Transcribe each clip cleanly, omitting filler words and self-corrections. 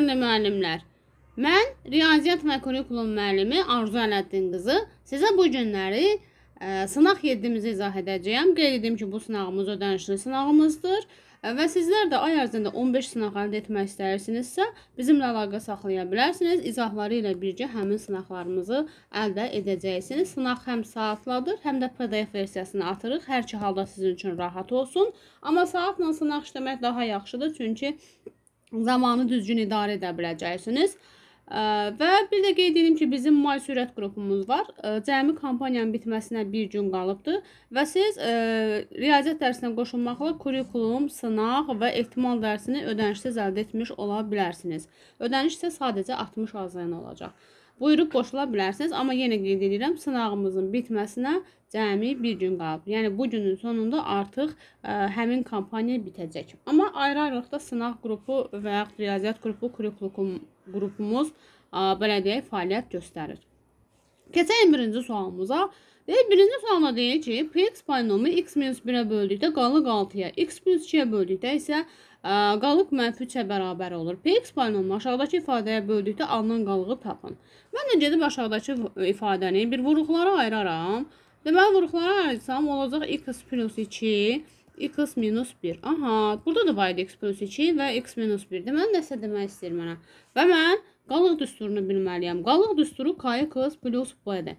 Dəyərli müəllimlər, mən Riyaziyyat və Kurikulum müəllimi Arzu Ələddin qızı sizə bu günləri sınaq 7-mizi izah edəcəyəm. Qeyd edim ki, bu sınağımız ödənişli sınağımızdır və sizlər də ay ərzində 15 sınaq əldə etmək istəyirsinizsə, bizimlə əlaqə saxlaya bilərsiniz. İzahları ilə birgə həmin sınaqlarımızı əldə edəcəksiniz. Sınaq həm saatladır, həm də PDF versiyasını atırıq. Hər iki halda sizin üçün rahat olsun. Amma saatla sınaq işləmək daha yaxşıdır, çünki zamanı düzgün idarə edə biləcəksiniz. Və bir də qeyd edim ki, bizim may sürət qrupumuz var. Cəmi kampaniyanın bitməsinə bir gün qalıbdır və siz riyaziyyat dərsinə qoşulmaqla kurikulum, sınaq və ehtimal dərsini ödənişsiz əldə etmiş ola bilərsiniz. Ödəniş isə sadəcə 60 azayın olacaq. Buyurub qoşula bilərsiniz, amma yenə qeyd edirəm, sınağımızın bitməsinə cəmi bir gün qalıb. Yəni, bu günün sonunda artıq həmin kampaniya bitəcək. Amma ayrı-ayrılıqda sınaq qrupu və yaxud riyaziyyat qrupu, kurikulum qrupumuz belə deyək, fəaliyyət göstərir. Keçək birinci sualımıza. Birinci sualına deyir ki, px polinomu x-1-ə böldükdə qalıq 6-ya, x+2-yə böldükdə isə qalıq -3-ə bərabər olur. Px polinomu aşağıdakı ifadəyə böldükdə alınan qalığı tapın. Mən də gedib aşağıdakı ifadəni bir vuruqlara ayıraram. Deməli, vuruqlara ayırsam olacaq x+2, x-1. Aha, burada da var idi x+2 və x-1. Deməli, nəsə demək istəyir mənə. Və mən qalıq düsturunu bilməliyəm. Qalıq düsturu kx plus b-dir.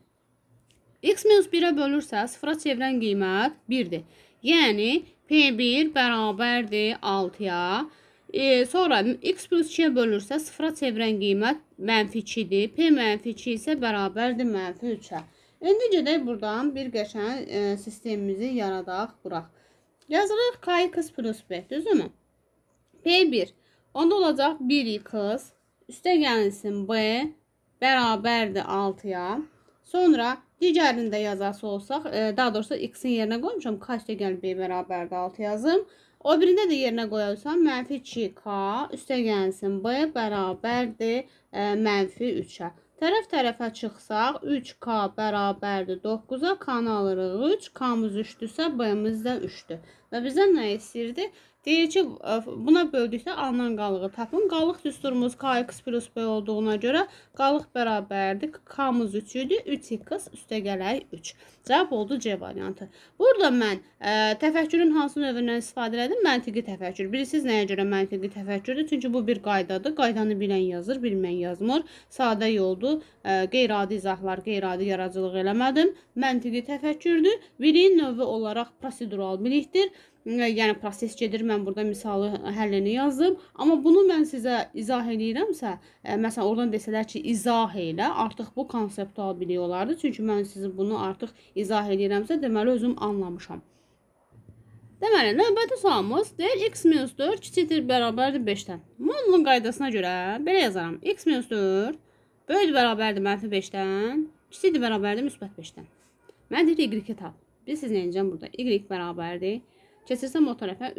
x-1-ə bölürsə, sıfıra çevirən qiymət 1-dir. Yəni, P1 bərabərdir 6-ya. Sonra x+2-yə bölürsə, sıfıra çevirən qiymət -2-dir. P-2 isə bərabərdir -3-ə. İndi gedək buradan bir qəşəng sistemimizi yaradaq, quraq. Yazırıq kx plus b, düzdürmü? P1, onda olacaq 1x, üstə gəlinsin b, bərabərdir 6-ya. Sonra digərində yazası olsaq, daha doğrusu x-in yerinə qoymuşam, k üstə gəl b bərabərdir 6 yazım. O birində də yerinə qoyarsam, -2k, üstə gəlinsin b, bərabərdir -3-ə. Tərəf-tərəfə çıxsaq, 3k bərabərdir 9-a, k-nı alırıq 3, k-mız 3-dürsə, b-miz də 3-dür. Və bizdən nə istəyirdi? Deyir ki, buna böldükdə alınan qalığı tapın. Qalıq düsturumuz kx plus b olduğuna görə qalıq bərabərdir. K-mız 3 idi, 3x üstə gələk 3. Cavab oldu C variantı. Burada mən təfəkkürün hansı növündən istifadə elədim? Məntiqi təfəkkür. Bilirsiniz nəyə görə məntiqi təfəkkürdür? Çünki bu bir qaydadır. Qaydanı bilən yazır, bilmən yazmır. Sadə yoldur. Qeyri-adi izahlar, qeyri-adi yaradıcılıq eləmədim. Məntiqi təfəkkürdür. Biliyin növü olaraq prosedural bilikdir. Yəni, proses gedir, mən burada misalı həllini yazdım. Amma bunu mən sizə izah edirəmsə, məsələn, oradan desələr ki, izah elə, artıq bu konseptual bilik olardı. Çünki mən sizi bunu artıq izah edirəmsə, deməli, özüm anlamışam. Deməli, növbəti sualımız deyir, x-4 kiçikdir bərabərdir 5-dən. Modulun qaydasına görə belə yazaram. x-4 böyüdür bərabərdir -5-dən, kiçikdir bərabərdir müsbət 5-dən. Mən deyir, y-i tap. Siz nə edəcəm burada? Y bərabərdir. Keçirsəm o tərəfə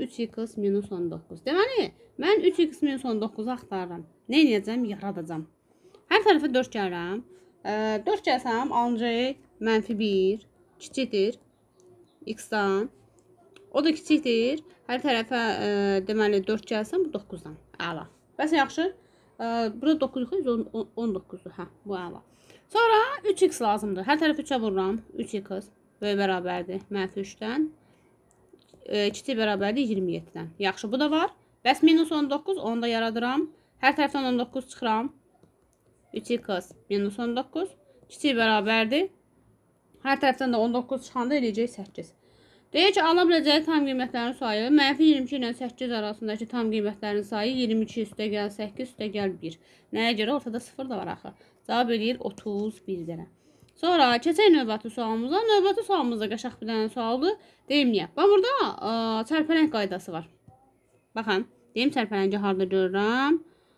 3x-19. Deməli, mən 3x-19-u axtarıram. Nə edəcəm? Yaradacam. Hər tərəfə 4 gəlirəm. 4 gəlsəm, ancaq -1 kiçikdir x-dan. O da kiçikdir. Hər tərəfə deməli 4 gəlsəm, bu 9-dan. Əla. Bəs yaxşı. Burada 9-dur, 19-dur. Hə, bu əla. Sonra 3x lazımdır. Hər tərəfə 3-ə vururam. 3x böyük bərabərdir -3-dən. Kiçik bərabərdir 27-dən. Yaxşı, bu da var. Bəs -19, onu da yaradıram. Hər tərəfdən 19 çıxıram. 3x -19. Kiçik bərabərdir. Hər tərəfdən də 19 çıxanda eləyəcək 8. Deyək ki, ala biləcəyi tam qiymətlərin sayı, -22 ilə 8 arasındakı tam qiymətlərin sayı 22 üstə gəl 8 üstə gəl 1. Nəyə görə? Ortada 0 da var axı. Cavab eləyir 31 dənə. Sonra keçək növbəti sualımıza. Növbəti sualımızda qəşəng bir dənə sualdır. Deyim niyə? Bax, burada çərpələng qaydası var. Baxın, deyim çərpələngi harada görürəm.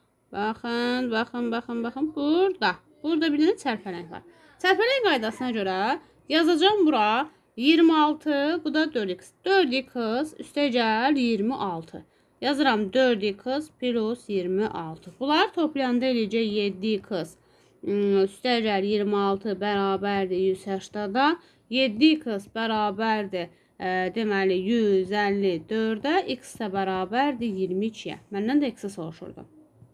Baxın. Burada. Burada bir dənə çərpələng var. Çərpələng qaydasına görə yazacağım bura 26, bu da 4x. 4x üstə gəl 26. Yazıram 4x plus 26. Bunlar toplayanda eləyəcək 7x. Üstə gəl 26 bərabərdir 180-da. 7x bərabərdir deməli 154-də, x isə bərabərdir 22-yə. Məndən də x-i soruşurdu.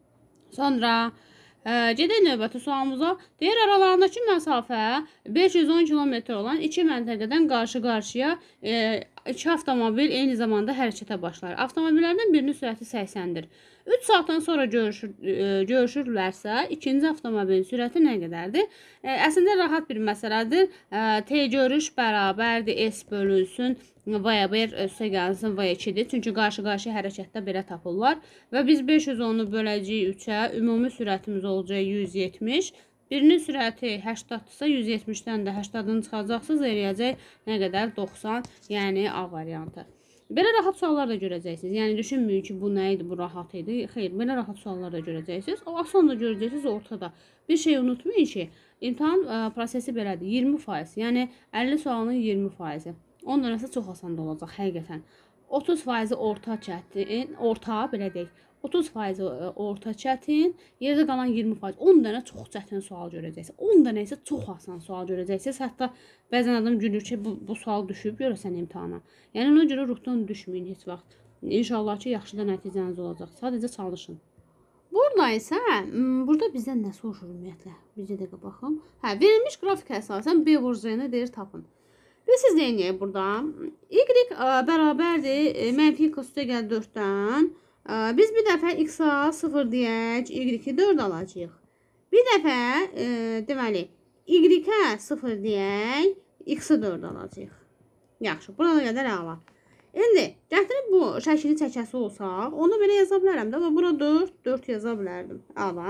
Sonra gedək növbəti sualımıza. Deyir, aralarındakı məsafə 510 kilometr olan iki məntəqədən qarşı-qarşıya iki avtomobil eyni zamanda hərəkətə başlar. Avtomobillərdən birinin sürəti 80-dir. 3 saatdan sonra görüşürlərsə, ikinci avtomobilin sürəti nə qədərdir? Əslində rahat bir məsələdir. T görüş bərabərdir, S bölünsün, V1 üstə gəlsin, V2-dir. Çünki qarşı-qarşıya hərəkətdə belə tapırlar. Və biz 510-u böləcəyik 3-ə, ümumi sürətimiz olacaq 170. Birinin sürəti 80-dırsa, 170-dən də 80-ını çıxacaqsınız, eləyəcək nə qədər? 90, yəni A variantı. Belə rahat suallar da görəcəksiniz. Yəni düşünməyin ki, bu nə idi, bu rahat idi. Xeyr, belə rahat suallar da görəcəksiniz. O asan da görəcəksiniz ortada. Bir şey unutmayın ki, imtahan prosesi belədir. 20%, yəni 50 sualının 20%. Ondan isə çox asan da olacaq həqiqətən. 30% orta çətin, belə deyək. 30% orta çətin, yerdə qalan 20%. 10 dənə çox çətin sual görəcəksiniz. 10 dənə isə çox asan sual görəcəksiniz. Hətta bəzən adam gülür ki, bu sual düşüb görəsən imtahana. Yəni ona görə ruhdan düşməyin heç vaxt. İnşallah ki, yaxşı da nəticəniz olacaq. Sadəcə çalışın. Burada isə, burada bizdən nə soruşur ümumiyyətlə? Bizə də baxın. Verilmiş qrafik əsasən B vur Z-ni deyir tapın. Biz siz deyək burada. Y bərabərdir mənfi x üstə gəl 4-dən. Biz bir dəfə x-a 0 deyək, y-i 4 alacağıq. Bir dəfə, deməli, y-ə 0 deyək, x-i 4 alacağıq. Yaxşı, burada qədər əla. İndi, gətirib bu şəkili çəkəsi olsaq, onu belə yaza bilərəm də, amma bura 4 yaza bilərdim. Əla.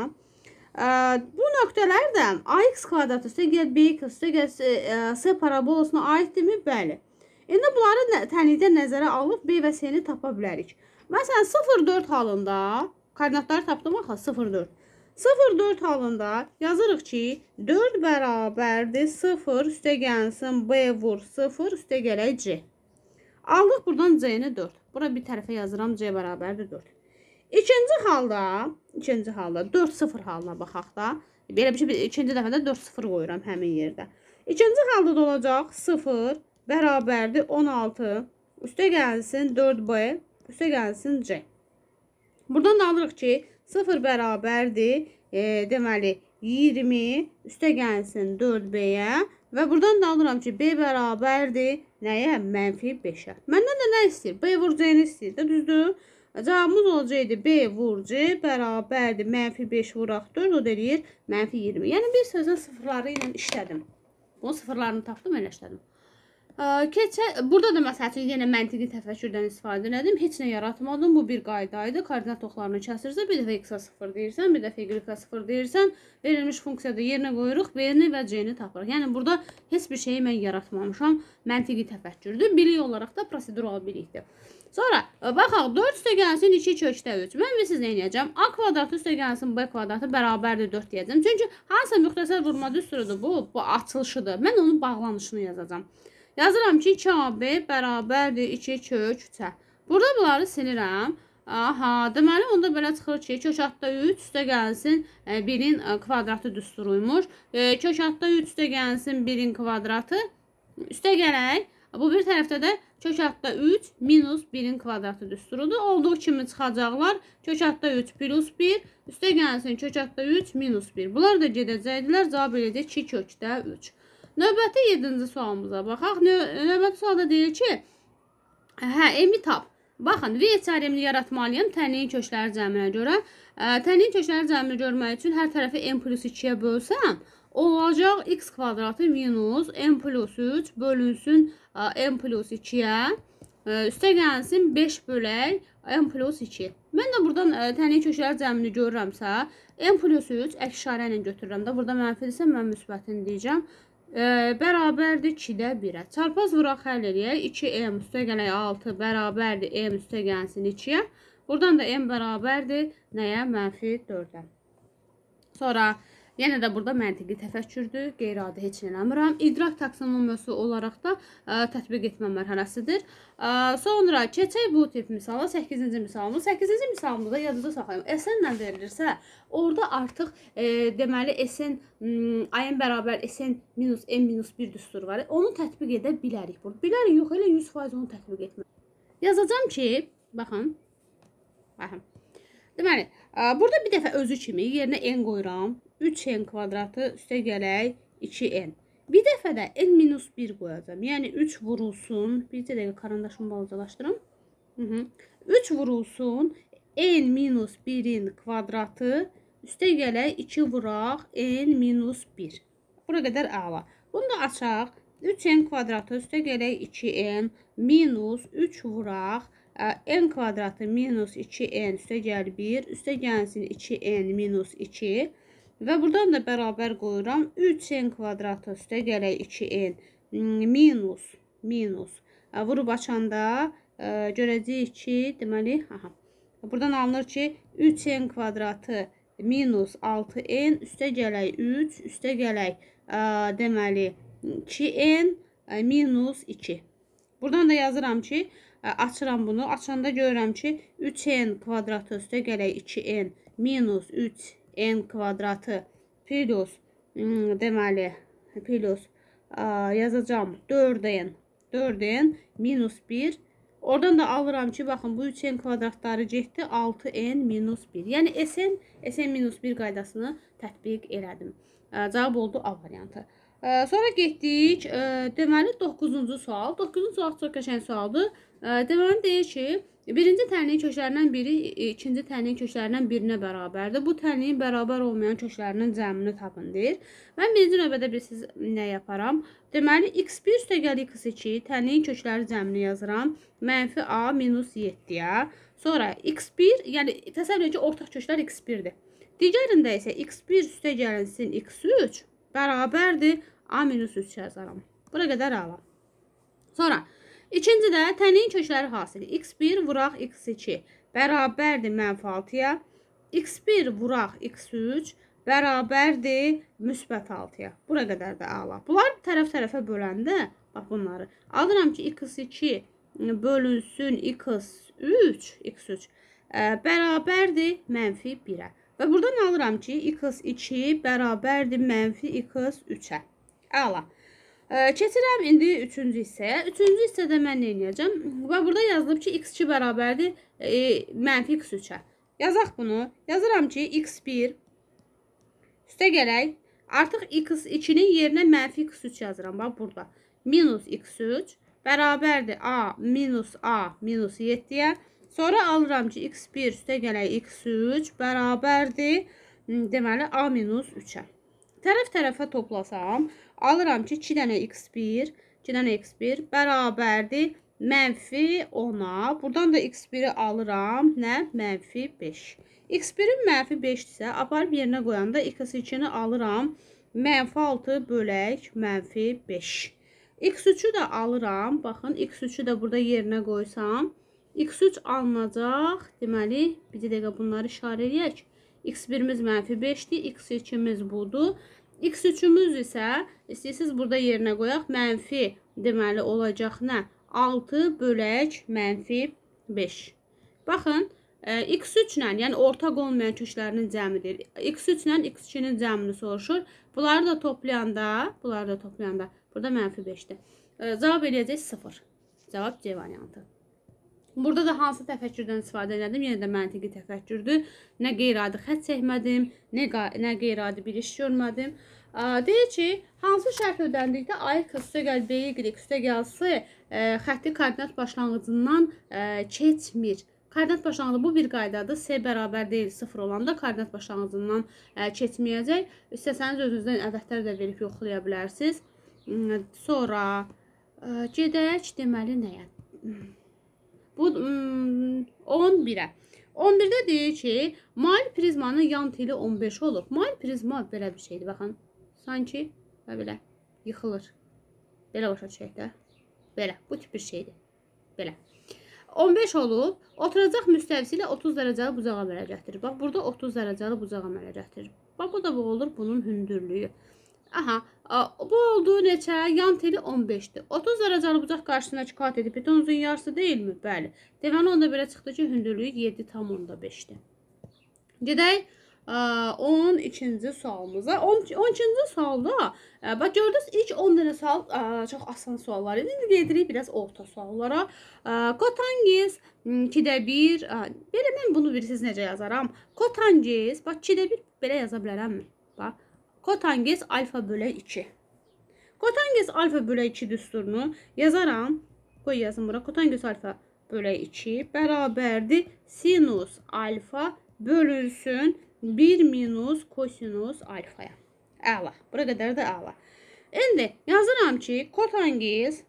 Bu nöqtələr də ax kvadrat üstə gəl bx üstə gəl s parabolasına aiddirmi? Bəli. İndi bunları tənlikdə nəzərə alıb b və s-ni tapa bilərik. Məsələn, 0,4 halında, koordinatları tapdım axı, 0,4. 0,4 halında yazırıq ki, 4 bərabərdir 0 üstə gəlsin b vur 0 üstə gələk c. Aldıq buradan c-ni 4. Bura bir tərəfə yazıram, c bərabərdir 4. İkinci halda 4-0 halına baxaq da. Belə bir şey, ikinci dəfədə 4-0 qoyuram həmin yerdə. İkinci halda da olacaq 0 bərabərdir 16 üstə gəlsin 4b üstə gəlsin c. Buradan da alırıq ki, 0 bərabərdir, deməli, 20 üstə gəlsin 4b-yə və buradan da alıram ki, b bərabərdir, nəyə? Mənfi 5-ə. Məndən də nə istəyir? B vur c-ni istəyir də, düzdür? Cavabımız olacaqdır, b vur c bərabərdir, mənfi 5 vuraq 4, o da eləyir, mənfi 20. Yəni, bir sözün sıfırları ilə işlədim. Bunun sıfırlarını tapdım, elə işlədim. Burada da məsəl üçün yenə məntiqi təfəkkürdən istifadə edim. Heç nə yaratmadım. Bu bir qaydaydı. Koordinat oxlarını kəsirsə, bir dəfə x-a 0 deyirsən, bir dəfə y-a 0 deyirsən, verilmiş funksiyada yerinə qoyuruq, b-ni və c-ni tapırıq. Yəni burada heç bir şeyi mən yaratmamışam. Məntiqi təfəkkürdür. Bilik olaraq da prosedural bilikdir. Sonra baxaq 4 üstə gəlsin 2 kökdə 3. Mən siz nə edəcəm? A kvadratı üstə gəlsin b kvadratı bərabərdir 4 deyəcəm. Çünki hansısa müxtəsər vurma düsturudur bu açılışıdır. Mən onun bağlanışını yazacağam. Yazıram ki, 2AB bərabərdir 2 kök 3-ə. Burada bunları silirəm. Aha, deməli, onda belə çıxır ki, kök altda 3 üstə gəlsin 1-in kvadratı düsturuymuş. Kök altda 3 üstə gəlsin 1-in kvadratı üstə gələk. Bu bir tərəfdə də kök altda 3 minus 1-in kvadratı düsturudur. Olduğu kimi çıxacaqlar. Kök altda 3 plus 1 üstə gəlsin kök altda 3 minus 1. Bunlar da gedəcəkdilər. Cavab eləyəcək 2 kökdə 3. Növbəti 7-ci sualımıza baxaq. Növbəti sualda deyir ki, M-i tap. Baxın, V teoremini yaratmalıyam tənliyin kökləri cəminə görə. Tənliyin kökləri cəmini görmək üçün hər tərəfi M plus 2-yə bölsəm, olacaq x kvadratı minus M plus 3 bölünsün M plus 2-yə. Üstə gəlsin 5 bölək M plus 2. Mən də buradan tənliyin kökləri cəmini görürəmsə, M plus 3 əks işarə ilə götürürəm də. Burada mənfidirsə, mən müsbətini deyəcəm. Bərabərdir 2-də 1-ə. Çarpaz vuraq həll eləyək. 2m üstə gələk 6 bərabərdir m üstə gəlsin 2-yə. Buradan da m bərabərdir nəyə? Mənfi 4-ə. Sonra yenə də burada məntiqi təfəkkürdür. Qeyri-adi heç eləmirəm. İdrak taksonomiyası olaraq da tətbiq etmə mərhələsidir. Sonra keçək bu tip misala 8-ci misalımız. 8-ci misalımızda da yadınıza saxlayın. SN nə verilirsə, orada artıq deməli SN ayın bərabər SN minus M minus 1 düsturu var. Onu tətbiq edə bilərik. Bilərik, yox, elə 100% onu tətbiq etmək. Yazacağım ki, baxın. Deməli, Burada bir dəfə özü kimi yerinə n qoyuram. 3n kvadratı üstə gələk 2n. Bir dəfə də n-1 qoyacağım. Yəni 3 vurulsun. Bir dəqiqə karandaşımı balacalaşdırım. 3 vurulsun. n-1'in kvadratı üstə gələk 2 vuraq n-1. Bura qədər əla. Bunu da açaq. 3n kvadratı üstə gələk 2n minus 3 vuraq. N kvadratı minus 2n üstə gəl 1. Üstə gəlsin 2n minus 2. Və buradan da bərabər qoyuram. 3n kvadratı üstə gələk 2n minus. Vurub açanda görəcəyik ki, deməli, buradan alınır ki, 3n kvadratı minus 6n üstə gələk 3, üstə gələk deməli 2n minus 2. Buradan da yazıram ki, açıram bunu. Açanda görürəm ki, 3n kvadratı üstə gələk 2n minus 3n kvadratı plus deməli plus yazacağım 4n minus 1. Oradan da alıram ki, baxın bu 3n kvadratları getdi 6n minus 1. Yəni sn minus 1 qaydasını tətbiq elədim. Cavab oldu A variantı. Sonra getdik, deməli 9-cu sual. 9-cu sual çox qəşəng sualdır. Deməli deyir ki, birinci tənliyin köklərindən biri ikinci tənliyin köklərindən birinə bərabərdir. Bu tənliyin bərabər olmayan köklərinin cəmini tapın deyir. Mən birinci növbədə bilsiz nə yaparam? Deməli x1 üstə gəl x2 tənliyin kökləri cəmini yazıram. Mənfi a minus 7-yə. Sonra x1, yəni təsəvvür edin ki, ortaq köklər x1-dir. Digərində isə x1 üstə gəlinsin x3 bərabərdir a minus 3 yazaram. Bura qədər əla. Sonra ikincidə tənliyin kökləri hasili. x1 vuraq x2 bərabərdir mənfi 6-ya. x1 vuraq x3 bərabərdir müsbət 6-ya. Bura qədər də əla. Bunlar tərəf-tərəfə böləndə, bax bunları, alıram ki, x2 bölünsün x3 bərabərdir mənfi 1-ə. Və buradan alıram ki, x2 bərabərdir mənfi x3-ə. Əla. Keçirəm indi üçüncü hissəyə. Üçüncü hissədə mən nə edəcəm? Və burada yazılıb ki, x2 bərabərdir mənfi x3-ə. Yazaq bunu. Yazıram ki, x1 üstə gələk. Artıq x2-nin yerinə mənfi x3 yazıram. Bax burada. Minus x3 bərabərdir a minus 7-yə. Sonra alıram ki, x1 üstə gələk x3 bərabərdir, deməli, a minus 3-ə. Tərəf-tərəfə toplasam, alıram ki, 2 dənə x1 bərabərdir, mənfi 10-a. Buradan da x1-i alıram, nə? Mənfi 5. x1-in mənfi 5-dirsə, aparıb yerinə qoyanda x2-ni alıram, mənfi 6 bölək, mənfi 5. x3-ü də alıram, baxın, x3-ü də burada yerinə qoysam, x3 alınacaq, deməli, bir dəqiqə bunları işarə edək. x1-imiz mənfi 5-dir, x2-miz budur. x3-ümüz isə, istəyirsiniz burada yerinə qoyaq, mənfi, deməli, olacaq nə? 6 bölək, mənfi 5. Baxın, x3 ilə, yəni ortaq olmayan köklərinin cəmidir. x3 ilə x2-nin cəmini soruşur. Bunları da toplayanda, burada mənfi 5-dir. Cavab eləyəcək 0. Cavab C variantı. Burada da hansı təfəkkürdən istifadə elədim? Yenə də məntiqi təfəkkürdür. Nə qeyri-adi xətt çəkmədim, nə qeyri-adi bir iş görmədim. Deyir ki, hansı şərt ödəndikdə A-X üstə gəl B-Y üstə gəlsə, xətti koordinat başlanğıcından keçmir. Koordinat başlanğıcı bu bir qaydadır. S bərabər deyil 0 olanda koordinat başlanğıcından keçməyəcək. İstəsəniz özünüzdən ədədlər də verib yoxlaya bilərsiniz. Sonra gedək deməli nəyə? Bu 11-ə. 11-də deyir ki, mail prizmanın yan teli 15 olur. Mail prizma belə bir şeydir. Baxın, sanki belə yıxılır. Belə başa düşək də. Belə, bu tip bir şeydir. Belə. 15 olub, oturacaq müstəvisi ilə 30 dərəcəli bucağa əmələ gətirir. Bax, burada 30 dərəcəli bucağa əmələ gətirir. Bax, bu da bu olur bunun hündürlüyü. Aha, bu oldu neçə? Yan teli 15-dir. 30 dərəcəli bucaq qarşısındakı kateti betonuzun yarısı deyilmi? Bəli. Deməli, onda belə çıxdı ki, hündürlüyü 7,5-dir. Gedək 12-ci sualımıza. 12-ci sualda bax gördünüz ilk 10 dənə sual çox asan suallar idi. İndi gedirik biraz orta suallara. Kotangiz 2-də 1. Belə mən bunu bilirsiniz necə yazaram? Kotangiz bax 2-də 1 belə yaza bilərəmmi? Bax kotangiz alfa bölü 2. Kotangiz alfa bölü 2 düsturunu yazaram. Qoy yazım bura. Kotangiz alfa bölü 2 bərabərdir sinus alfa bölünsün 1 minus kosinus alfaya. Əla. Bura qədər də əla. İndi yazıram ki, kotangiz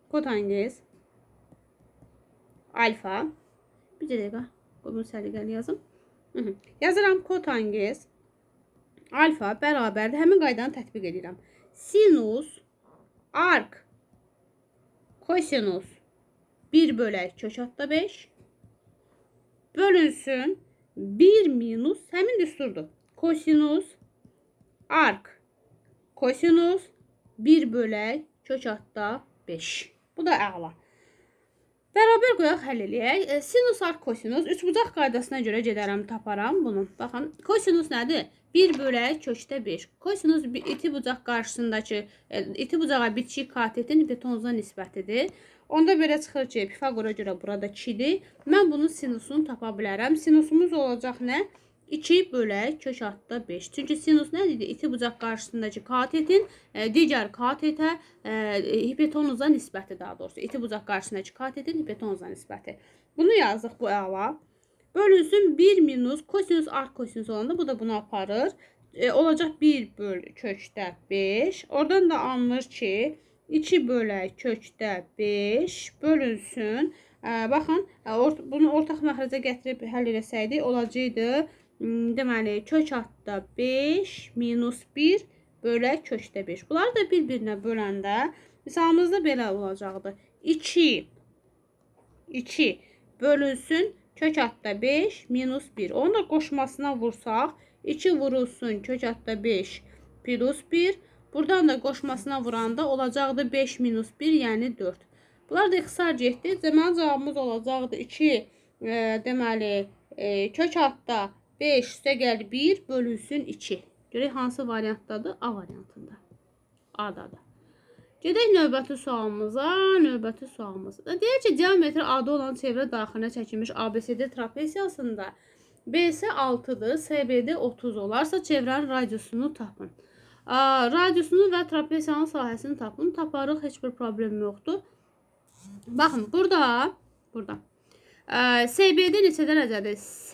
alfa bir dəqiqə. Bunu səliqəli yazım. Yazıram kotangiz alfa bərabərdir. Həmin qaydanı tətbiq edirəm. Sinus arc kosinus 1 bölək kök altda 5 bölünsün 1 minus həmin düsturdur. Kosinus arc kosinus 1 bölək kök altda 5. Bu da əla. Bərabər qoyaq, həll eləyək. Sinus arc kosinus üçbucaq qaydasına görə gedərəm, taparam bunu. Baxın, kosinus nədir? 1 bölək kökdə 5. Kosinus iti bucaq qarşısındakı iti bucağa bitişik katetin hipotenuza nisbətidir. Onda belə çıxır ki, Pifagora görə burada 2-dir. Mən bunun sinusunu tapa bilərəm. Sinusumuz olacaq nə? 2 bölək kök altda 5. Çünki sinus nə idi? İti bucaq qarşısındakı katetin digər katetə hipotenuza nisbəti daha doğrusu. İti bucaq qarşısındakı katetin hipotenuza nisbəti. Bunu yazdıq, bu əla. Bölünsün 1 minus kosinus arc kosinus olanda bu da bunu aparır. Olacaq 1 bölü kökdə 5. Oradan da anılır ki 2 bölək kökdə 5 bölünsün. Baxın, bunu ortaq məxrəcə gətirib həll eləsəydik olacaqdı. Deməli, kök altda 5 minus 1 bölək kökdə 5. Bunları da bir-birinə böləndə misalımızda belə olacaqdı. 2 bölünsün kök altda 5 minus 1. Onu da qoşmasına vursaq 2 vurulsun kök altda 5 plus 1. Buradan da qoşmasına vuranda olacaqdı 5 minus 1, yəni 4. Bunlar da ixtisar getdi. Deməli, cavabımız olacaqdı 2, deməli, kök altda 5 üstə gəl 1 bölünsün 2. Görək hansı variantdadır? A variantında. A'dadır. Gedək növbəti sualımıza. Deyək ki, diametri A-da olan çevrə daxilinə çəkilmiş ABCD trapesiyasında BC 6-dır, CBD 30 olarsa çevrənin radiusunu tapın. Radiusunu və trapesiyanın sahəsini tapın. Taparıq, heç bir problem yoxdur. Baxın, burada CBD neçə dərəcədir?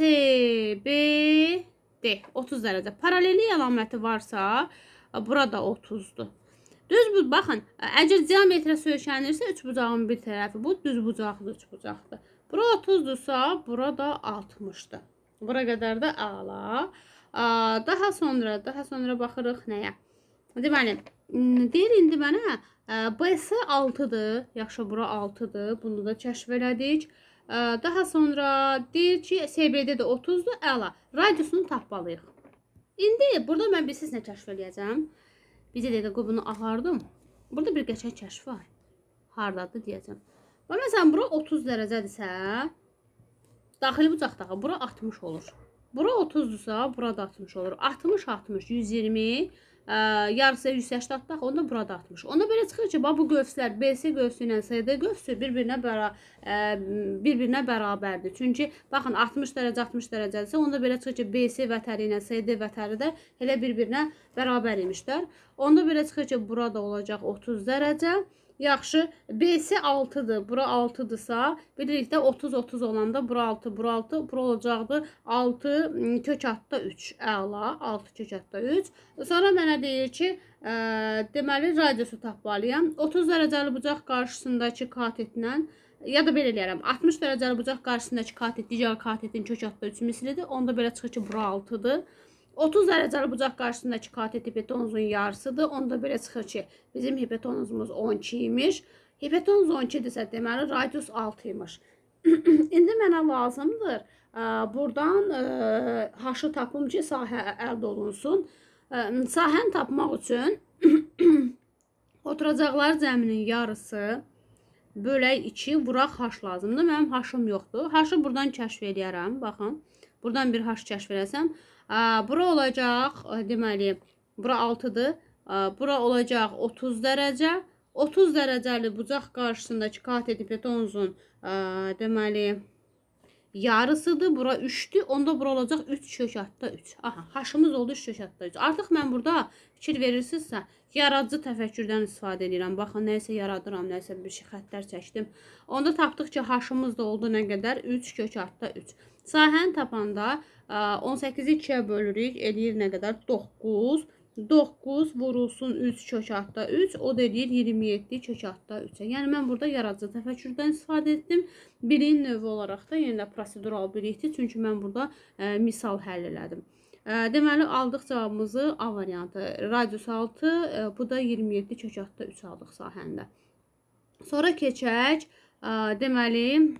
CBD 30 dərəcə. Paralellik əlaməti varsa, burada 30-dur. Düz bu, baxın, əgər diametrə söykənirsə, üçbucağın bir tərəfi bu, düz bucaqlı üçbucaqdır. Bura 30-dursa, burada 60-dır. Bura qədər də əla. Daha sonra baxırıq nəyə? Deməli, deyir indi mənə BC 6-dır. Yaxşı, bura 6-dır. Bunu da kəşf elədik. Daha sonra deyir ki, CBD də 30-dur. Əla. Radiusunu tapmalıyıq. İndi burada mən siz nə kəşf eləyəcəm? Bizə dəqiqə bunu ağardım. Burada bir qəşəng kəşf var. Hardadır deyəcəm. Və məsələn, bura 30 dərəcədirsə, daxili bucaqdağı bura 60 olur. Bura 30-dursa, burada 60 olur. 60, 120, yarısı 180 atdaq, onda burada 60. Onda belə çıxır ki, bu qövslər BC qövsü ilə CD qövsü bir-birinə bərabərdir. Çünki, baxın, 60 dərəcədirsə, onda belə çıxır ki, BC vətəri ilə CD vətəri də elə bir-birinə bərabər imişlər. Onda belə çıxır ki, burada olacaq 30 dərəcə. Yaxşı, BC 6-dır, bura 6-dırsa, birlikdə 30 olanda bura 6, bura olacaqdır 6 kök altda 3. Əla, 6 kök altda 3. Sonra mənə deyir ki, deməli, radiusu tapmalıyam. 30 dərəcəli bucaq qarşısındakı katetlə, ya da belə eləyərəm, 60 dərəcəli bucaq qarşısındakı katet, digər katetin kök altda 3 mislidir. Onda belə çıxır ki, bura 6-dır. 30 dərəcəli bucaq qarşısındakı katet hipotenuzun yarısıdır. Onda belə çıxır ki, bizim hipotenuzumuz 12 imiş. Hipotenuz 12-dirsə, deməli, radius 6 imiş. İndi mənə lazımdır buradan H-ı tapım ki, sahə əldə olunsun. Sahəni tapmaq üçün oturacaqlar cəminin yarısı bölək 2 vuraq H lazımdır. Mənim H-ım yoxdur. H-ı buradan kəşf edərəm. Baxın, buradan bir H kəşf edəsəm. Bura olacaq, deməli, bura 6-dır. Bura olacaq 30 dərəcə. 30 dərəcəli bucaq qarşısındakı kateter betonuzun deməli yarısıdır. Bura 3'dür. Onda bura olacaq 3/3. Aha, haşımız oldu 3/3. Artıq mən burada fikir verirsinizsə, yaradıcı təfəkkürdən istifadə edirəm. Baxın, nəyisə yaradıram, nəyisə bir şey xəttlər çəkdim. Onda tapdıq ki, haşımız da oldu nə qədər? 3/3. Sahəni tapanda 18-i 2-yə bölürük. Eləyir nə qədər? 9. 9 vurulsun 3/3, o da edir 27/3. Yəni mən burada yaradıcı təfəkkürdən istifadə etdim. Birin növü olaraq da yenə də prosedural birlikdir. Çünki mən burada misal həll elədim. Deməli, aldıq cavabımızı A variantı. Radius 6, bu da 27/3 aldıq sahəndə. Sonra keçək, deməli,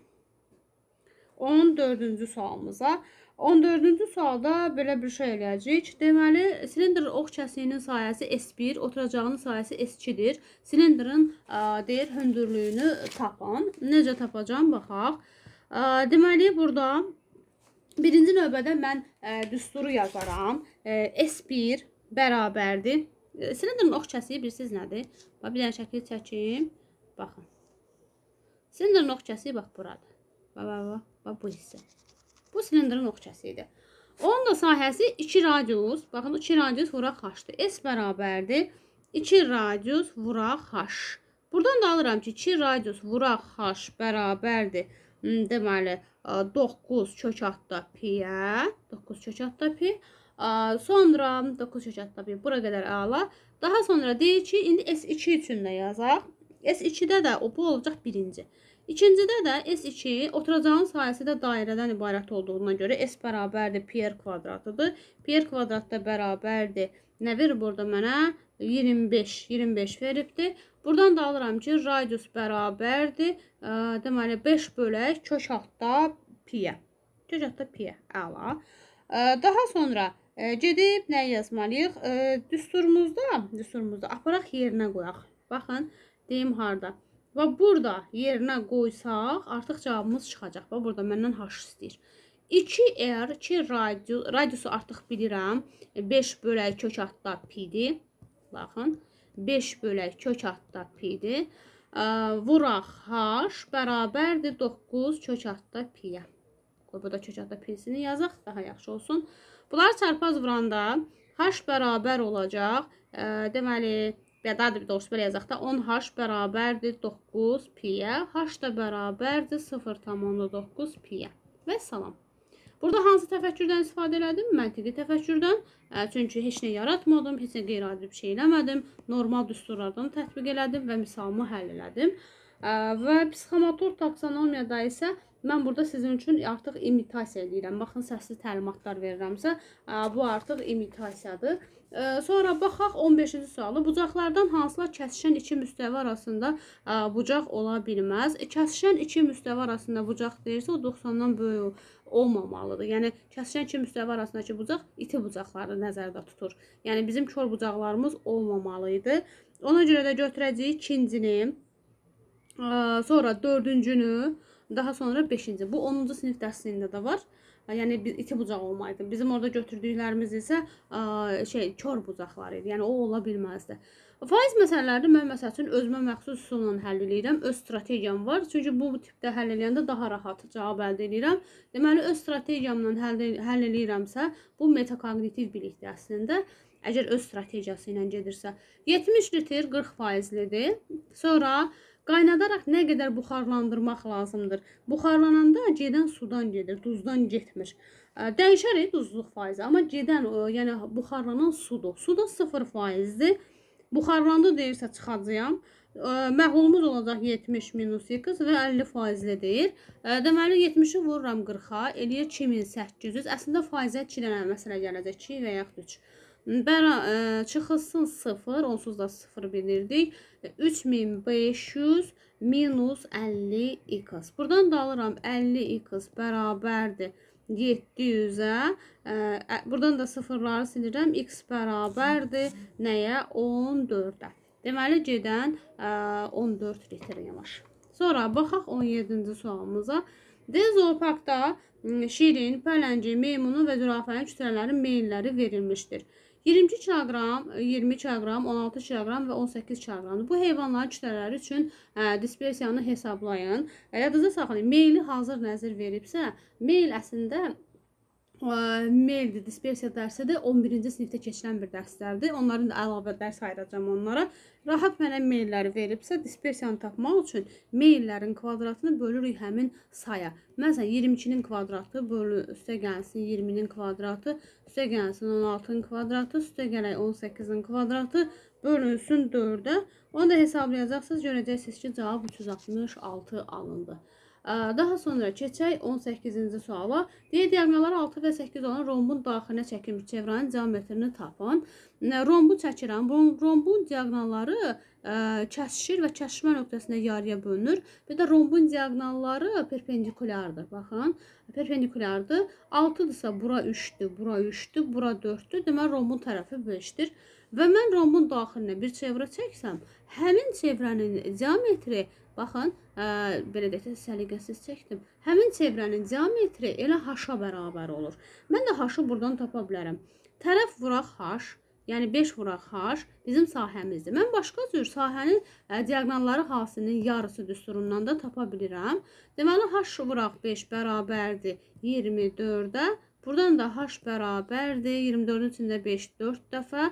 14-cü sualımıza. 14-cü sualda belə bir şey eləyəcəyik. Deməli, silindr ox kəsiyinin sayəsi S1, oturacağının sayəsi S2-dir. Silindrin deyir, hündürlüyünü tapın. Necə tapacağım, baxaq. Deməli, burada birinci növbədə mən düsturu yazaram. S1 bərabərdir. Silindrin ox kəsiyi bilirsiniz nədir? Bir dənə şəkil çəkim. Baxın. Silindrin ox kəsiyi bax buradır. Bax bu hissə. Bu silindrin ox kəsiyidir. Onun da sahəsi 2 radius. Baxın, 2 radius vuraq h-dır. S bərabərdir. 2 radius vuraq h. Buradan da alıram ki, 2 radius vuraq h bərabərdir. Deməli, 9/pi-yə. 9/pi. Sonra 9/pi. Bura qədər əla. Daha sonra deyir ki, indi S2 üçün də yazaq. S2-də də bu olacaq birinci. İkincidə də S2 oturacağın sayəsi də dairədən ibarət olduğuna görə S bərabərdir pi kvadratıdır. Pi kvadrat da bərabərdir. Nə verir burada mənə? 25 veribdir. Buradan da alıram ki, radius bərabərdir. Deməli, 5 bölək kök altda pi-yə. Kök altda pi-yə. Əla. Daha sonra gedib nə yazmalıyıq? Düsturumuzda aparaq yerinə qoyaq. Baxın, deyim harada. Və burada yerinə qoysaq, artıq cavabımız çıxacaq. Və burada məndən h istəyir. 2r, 2 radiusu artıq bilirəm. 5 bölək kök altda pi-dir. Baxın, 5 bölək kök altda pi-dir. Vuraq h bərabərdir 9 kök altda pi-yə. Burada kök altda pi-sini yazaq, daha yaxşı olsun. Bunları çarpaz vuranda h bərabər olacaq. Deməli, daha da bir doğrusu belə yazaq da 10h bərabərdir 9 pi-yə. H da bərabərdir 0,9 pi-yə. Və salam. Burada hansı təfəkkürdən istifadə elədim? Məntiqi təfəkkürdən. Çünki heç nə yaratmadım, heç nə qeyri-adi bir şey eləmədim. Normal düsturlardan tətbiq elədim və misalımı həll elədim. Və psixomotor taksonomiyada isə mən burada sizin üçün artıq imitasiya edirəm. Baxın, səsli təlimatlar verirəmsə, bu artıq imitasiyadır. Sonra baxaq 15-ci sualı. Bucaqlardan hansılar kəsişən iki müstəvi arasında bucaq ola bilməz? Kəsişən iki müstəvi arasında bucaq deyirsə, o 90-dan böyük olmamalıdır. Yəni, kəsişən iki müstəvi arasındakı bucaq iti bucaqları nəzərdə tutur. Yəni, bizim kör bucaqlarımız olmamalıydı. Ona görə də götürəcəyik ikincini, sonra dördüncünü, daha sonra 5-ci. Bu 10-cu sinif dərsində də var. Yəni iti bucaq olmaydı. Bizim orada götürdüklərimiz isə kör bucaqlar idi. Yəni o ola bilməzdi. Faiz məsələlərini mən məsəl üçün özümə məxsus üsulla həll edirəm. Öz strategiyam var. Çünki bu tipdə həll edəndə daha rahat cavab əldə edirəm. Deməli, öz strategiyamla həll edirəmsə, bu metakognitiv bilikdir əslində. Əgər öz strategiyası ilə gedirsə. 70 litr 40%-lidir. Sonra qaynadaraq nə qədər buxarlandırmaq lazımdır? Buxarlananda gedən sudan gedir, duzdan getmir. Dəyişər duzluq faizi, amma gedən, yəni buxarlanan sudur. Su da 0%-dir. Buxarlandı deyirsə çıxacağım. Məğlumumuz olacaq 70 minus x və 50%-li deyir. Deməli, 70-i vururam 40-a, eləyir 2800. Əslində faizə 2 dənə məsələ gələcək, 2 və yaxud 3. Çıxılsın 0, onsuz da 0 bilirdik. 3500 minus 50x. Buradan da alıram 50x bərabərdir 700-ə. Buradan da sıfırları silirəm. X bərabərdir nəyə? 14-ə. Deməli, gedən 14 litr yavaş. Sonra baxaq 17-ci sualımıza. D zooparkda şirin, pələngin, meymunun və zürafənin kütlələrinin meyilləri verilmişdir. 22 kiloqram, 20 kiloqram, 16 kiloqram və 18 kiloqramdır. Bu heyvanların kütlələri üçün dispersiyanı hesablayın. Yadınızda saxlayın, meyli hazır nəzir veribsə, meyl əslində meyildir, dispersiya dərsidir. 11-ci sinifdə keçilən bir dərslərdir. Onların da əlavə dərs ayıracağım onlara. Rahat mənə meyilləri veribsə, dispersiyanı tapmaq üçün meyillərin kvadratını bölürük həmin saya. Məsələn, 22-nin kvadratı bölür, üstə gəlsin 20-nin kvadratı, üstə gəlsin 16-nın kvadratı, üstə gələk 18-nin kvadratı, bölünsün 4-ə. Onu da hesablayacaqsınız, görəcəksiniz ki, cavab 366 alındı. Daha sonra keçək 18-ci suala. Diaqonalları 6 və 8 olan rombun daxilinə çəkilmiş çevrənin diametrini tapın. Rombu çəkirəm. Rombun diaqonalları kəsişir və kəsişmə nöqtəsində yarıya bölünür. Bir də rombun diaqonalları perpendikulardır. Baxın, perpendikulardır. 6-dırsa bura 3-dür, bura 3-dür, bura 4-dür. Deməli, rombun tərəfi 5-dir. Və mən rombun daxilinə bir çevrə çəksəm, həmin çevrənin diametri, baxın, belə deyək, səliqəsiz çəkdim. Həmin çevrənin diametri elə h-a bərabər olur. Mən də h-ı buradan tapa bilərəm. Tərəf vuraq h, yəni 5 vuraq h bizim sahəmizdir. Mən başqa cür sahənin diaqonalları h-sının yarısı düsturundan da tapa bilirəm. Deməli, h vuraq 5 bərabərdir 24-ə. Buradan da h bərabərdir 24-ün içində 5 4 dəfə.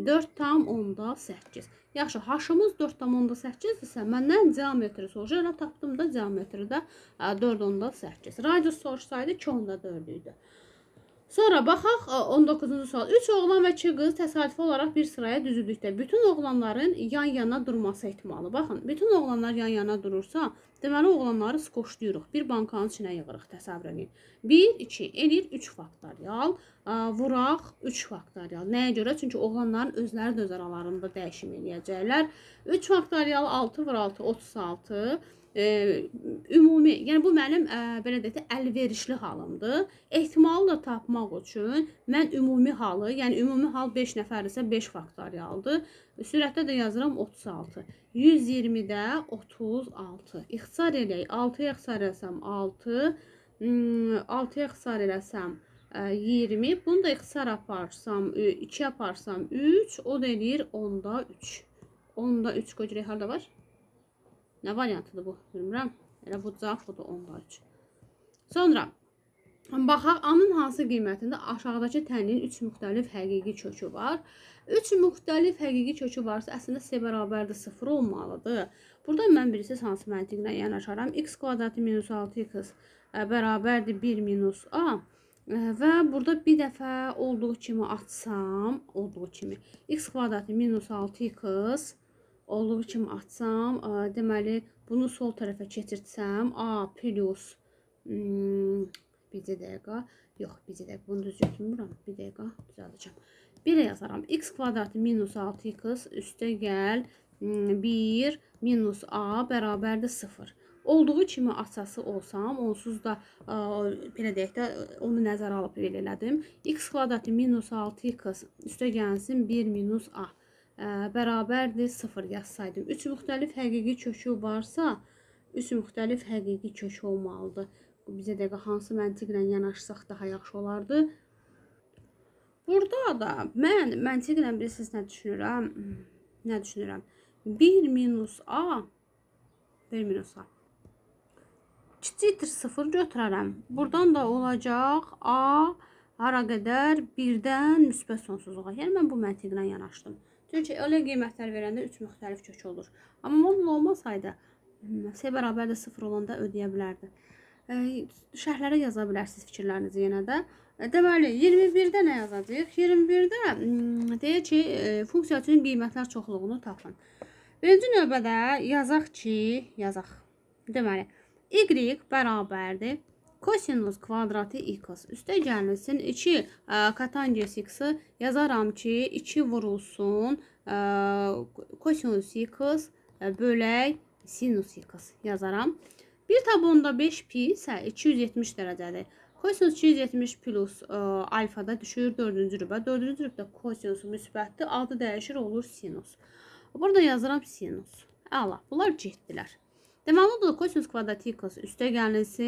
4,8. Yaxşı, h-ımız 4,8-dirsə, məndən diametri soruşur. Elə tapdım da diametri də 4,8. Radius soruşsaydı 2,4 idi. Sonra baxaq 19-cu sual. 3 oğlan və 2 qız təsadüfi olaraq bir sıraya düzüldükdə bütün oğlanların yan-yana durması ehtimalı. Baxın, bütün oğlanlar yan-yana durursa, deməli oğlanları skoşlayırıq. Bir bankanın içinə yığırıq, təsəvvür edin. 1, 2, eləyir 3 faktorial. Vuraq 3 faktorial. Nəyə görə? Çünki oğlanların özləri də öz aralarında dəyişim eləyəcəklər. 3 faktorial 6 vur 6, 36. Ümumi, yəni bu mənim belə deyək də əlverişli halımdır. Ehtimalı da tapmaq üçün mən ümumi halı, yəni ümumi hal 5 nəfərdirsə 5 faktorialdır. Sürətdə də yazıram 36. 120-də 36. İxtisar eləyək. 6-ya ixtisar eləsəm 6. 6-ya ixtisar eləsəm 20. Bunu da ixtisar aparsam 2 aparsam 3. O da eləyir 10-da 3. 10-da 3 qoyacaq harda var? Nə variantıdır bu? Bilmirəm. Elə bu cavab budur 10-da 3. Sonra baxaq, A-nın hansı qiymətində aşağıdakı tənliyin 3 müxtəlif həqiqi kökü var. 3 müxtəlif həqiqi kökü varsa, əslində S bərabərdir 0 olmalıdır. Burada mən bilirsiniz hansı məntiqlə yanaşaram. X kvadratı minus 6x bərabərdir 1 minus A. Və burada bir dəfə olduğu kimi açsam, x kvadratı minus 6x olduğu kimi açsam, deməli, bunu sol tərəfə keçirtsəm, A plus, bircə dəqiqə, yox, bircə dəqiqə, bunu düz götürmürəm, bir dəqiqə, düzəldəcəm. 1-ə yazaram, x kvadratı minus 6x üstə gəl, 1 minus A bərabərdir 0. Olduğu kimi açası olsam, onsuz da, belə deyək də, onu nəzərə alıb belə elədim. X kvadratı minus 6x üstə gəlsin 1 minus A. Bərabərdir 0 yazsaydım. 3 müxtəlif həqiqi kökü varsa, 3 müxtəlif həqiqi kökü olmalıdır. Bizə dəqiqə hansı məntiqlə yanaşsaq daha yaxşı olardı. Burada da mən məntiqlə bilirsiniz nə düşünürəm? Nə düşünürəm? 1 minus A kiçikdir 0 götürərəm. Buradan da olacaq A hara qədər 1-dən müsbət sonsuzluğa. Yəni mən bu məntiqlə yanaşdım. Çünki elə qiymətlər verəndə 3 müxtəlif kök olur. Amma modul olmasaydı, S bərabərdə 0 olanda ödəyə bilərdi. Şərhlərə yaza bilərsiniz fikirlərinizi yenə də. Deməli, 21-də nə yazacaq? 21-də deyək ki, funksiya üçün qiymətlər çoxluğunu tapın. Birinci növbədə yazaq ki, deməli, y bərabərdir kosinus kvadratı x üstə gəlməsin 2 katanges x-i yazaram ki 2 vurulsun kosinus x bölək sinus x yazaram. 1/5 pi isə 270 dərəcədir. Kosinus 270 plus alfada düşür 4-cü rübə. 4-cü rübdə kosinus müsbətdir. Adı dəyişir olur sinus. Burada yazıram sinus. Əla, bunlar ciddilər. Deməli, odur kosinus kvadratı x üstə gəlsin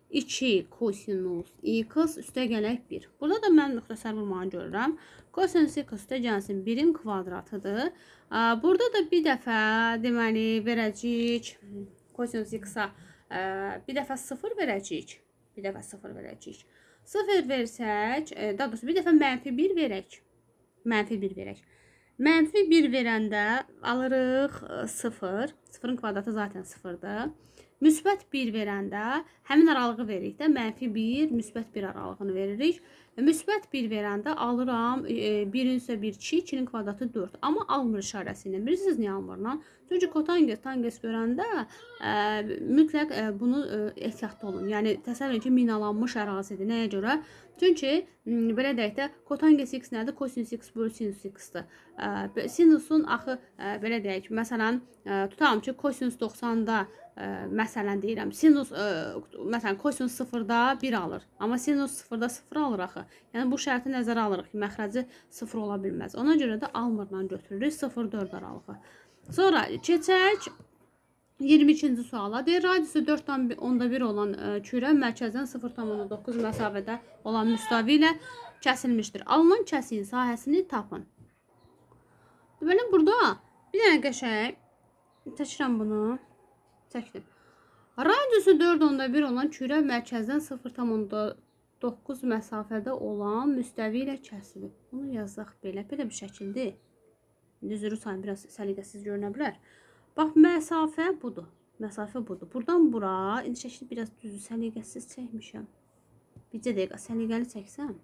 2 kosinus x üstə gələk 1. Burada da mən müxtəsər vurmanı görürəm. Kosinus x üstə gəlsin 1-in kvadratıdır. Burada da bir dəfə deməli verəcəyik. Kosinus x-a bir dəfə 0 verəcəyik. Bir dəfə 0 verəcəyik. 0 versək, daha doğrusu bir dəfə mənfi 1 verək. Mənfi 1 verək. Mənfi 1 verəndə alırıq 0. 0-ın kvadratı zaten 0-dır. Müsbət 1 verəndə həmin aralığı veririk də. Mənfi 1, müsbət 1 aralığını veririk. Müsbət 1 verəndə alıram 1-in üstə 1, 2, 2-nin kvadratı 4. Amma almır işarəsi ilə. Bilirsiniz niyə almırla? Çünki kotanges, tangens görəndə mütləq bunu ehtiyatlı olun. Yəni təsəvvür edin ki, minalanmış ərazidir. Nəyə görə? Çünki belə deyək də kotanges x nədir? Kosinus x bölü sinus x-dir. Sinusun axı belə deyək ki, məsələn tutalım ki, kosinus 90-da məsələn deyirəm, sinus məsələn kosinus 0-da 1 alır. Amma sinus 0-da 0 alır axı. Yəni bu şərti nəzərə alırıq ki, məxrəci 0 ola bilməz. Ona görə də almırla götürürük 0-4 aralığı. Sonra keçək 22-ci suala. Deyir, radiusu 4,1 olan kürə mərkəzdən 0,9 məsafədə olan müstavi ilə kəsilmişdir. Alınan kəsiyin sahəsini tapın. Deməli, burada bir dənə qəşəng çəkirəm bunu. Çəkdim. Radiusu 4,1 olan kürə mərkəzdən 0,9 məsafədə olan müstəvi ilə kəsilib. Bunu yazaq belə bir şəkildir. Düzürü sayın biraz səliqəsiz görünə bilər. Bax, məsafə budur. Məsafə budur. Buradan bura, indi şəkil biraz düzü səliqəsiz çəkmişəm. Bircə dəqiqə səliqəli çəksəm.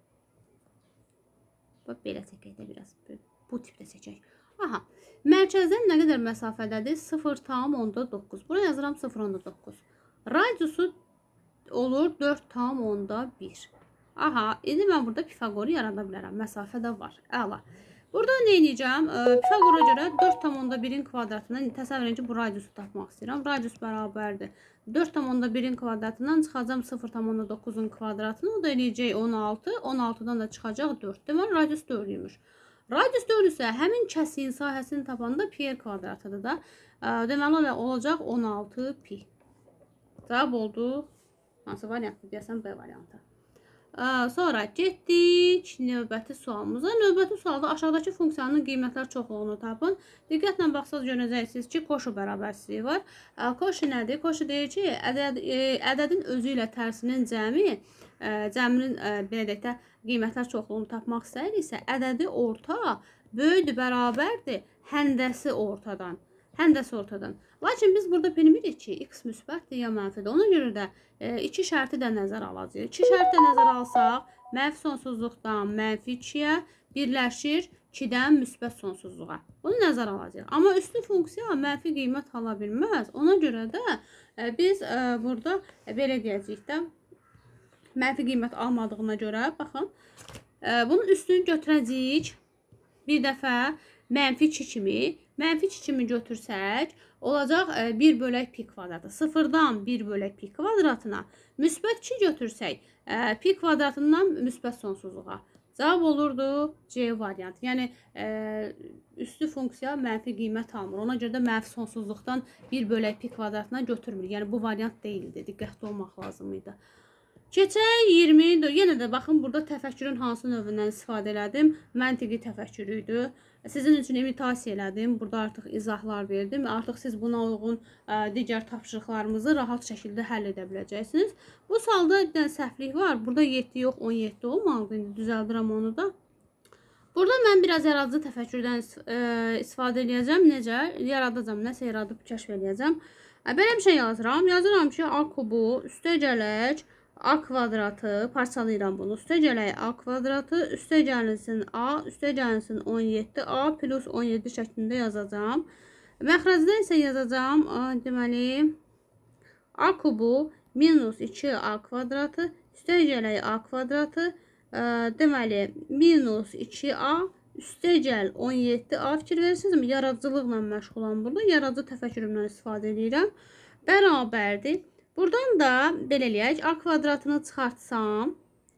Bax, belə çəkək də biraz. Bu tipdə çəkək. Aha, mərkəzdən nə qədər məsafədədir? 0,9. Buraya yazıram 0,9. Radiusu olur 4,1. Aha, indi mən burada Pifagoru yarada bilərəm. Məsafə də var. Əla. Burada nə edəcəm? Pifagora görə 4,1-in kvadratından təsəvvür edin ki, bu radiusu tapmaq istəyirəm. Radius bərabərdir. 4,1-in kvadratından çıxacam 0,9-un kvadratını. O da eləyəcək 16. 16-dan da çıxacaq 4. Deməli, radius 4-üymüş. Radius 4 isə həmin kəsiyin sahəsini tapanda pi kvadratıdır da. Deməli, olacaq 16 pi. Cavab oldu. Hansı variantdır? Deyəsən B variantı. Sonra getdik növbəti sualımıza. Növbəti sualda aşağıdakı funksiyanın qiymətlər çoxluğunu tapın. Diqqətlə baxsaq görəcəksiniz ki, koşu bərabərsizliyi var. Koşu nədir? Koşu deyir ki, ədədin özü ilə tərsinin cəminin belə deyək də qiymətlər çoxluğunu tapmaq istəyiriksə, ədədi orta böyükdür, bərabərdir həndəsi ortadan. Həndəsi ortadan. Lakin biz burada bilmirik ki, x müsbətdir ya mənfidir. Ona görə də iki şərti də nəzərə alacağıq. İki şərti də nəzərə alsaq, mənfi sonsuzluqdan mənfi 2-yə birləşir 2-dən müsbət sonsuzluğa. Bunu nəzərə alacağıq. Amma üstü funksiya mənfi qiymət ala bilməz. Ona görə də biz burada belə deyəcəyik də, mənfi qiymət almadığına görə, baxın, bunun üstünü götürəcəyik bir dəfə mənfi 2 kimi. Mənfi 2 kimi götürsək, olacaq 1 bölək pi kvadratı. 0-dan 1 bölək pi kvadratına müsbət 2 götürsək, pi kvadratından müsbət sonsuzluğa. Cavab olurdu C variantı. Yəni, üstü funksiya mənfi qiymət almır. Ona görə də mənfi sonsuzluqdan 1 bölək pi kvadratına götürmür. Yəni, bu variant deyildi. Diqqətli olmaq lazım idi. Keçək 24. Yenə də baxın, burada təfəkkürün hansı növündən istifadə elədim? Məntiqi təfəkkürü idi. Sizin üçün imitasiya elədim. Burada artıq izahlar verdim. Artıq siz buna uyğun digər tapşırıqlarımızı rahat şəkildə həll edə biləcəksiniz. Bu sualda bir dənə səhvlik var. Burada 7 yox, 17 olmalıdır. İndi düzəldirəm onu da. Burada mən biraz yaradıcı təfəkkürdən istifadə edəcəm. Necə? Yaradacam, nəsə yaradıb kəşf edəcəm. Belə bir şey yazıram. Yazıram ki, A kubu üstə gələk A kvadratı, parçalayıram bunu. Üstə gələk A kvadratı, üstə gəlinsin A, üstə gəlinsin 17, A plus 17 şəklində yazacağım. Məxrəcdə isə yazacağım, deməli, A kubu minus 2A kvadratı, üstə gələk A kvadratı, deməli, minus 2A, üstə gəl 17A. Fikir verirsinizmi? Yaradıcılıqla məşğulam burada. Yaradıcı təfəkkürümdən istifadə edirəm. Bərabərdir. Buradan da belə eləyək, A kvadratını çıxartsam,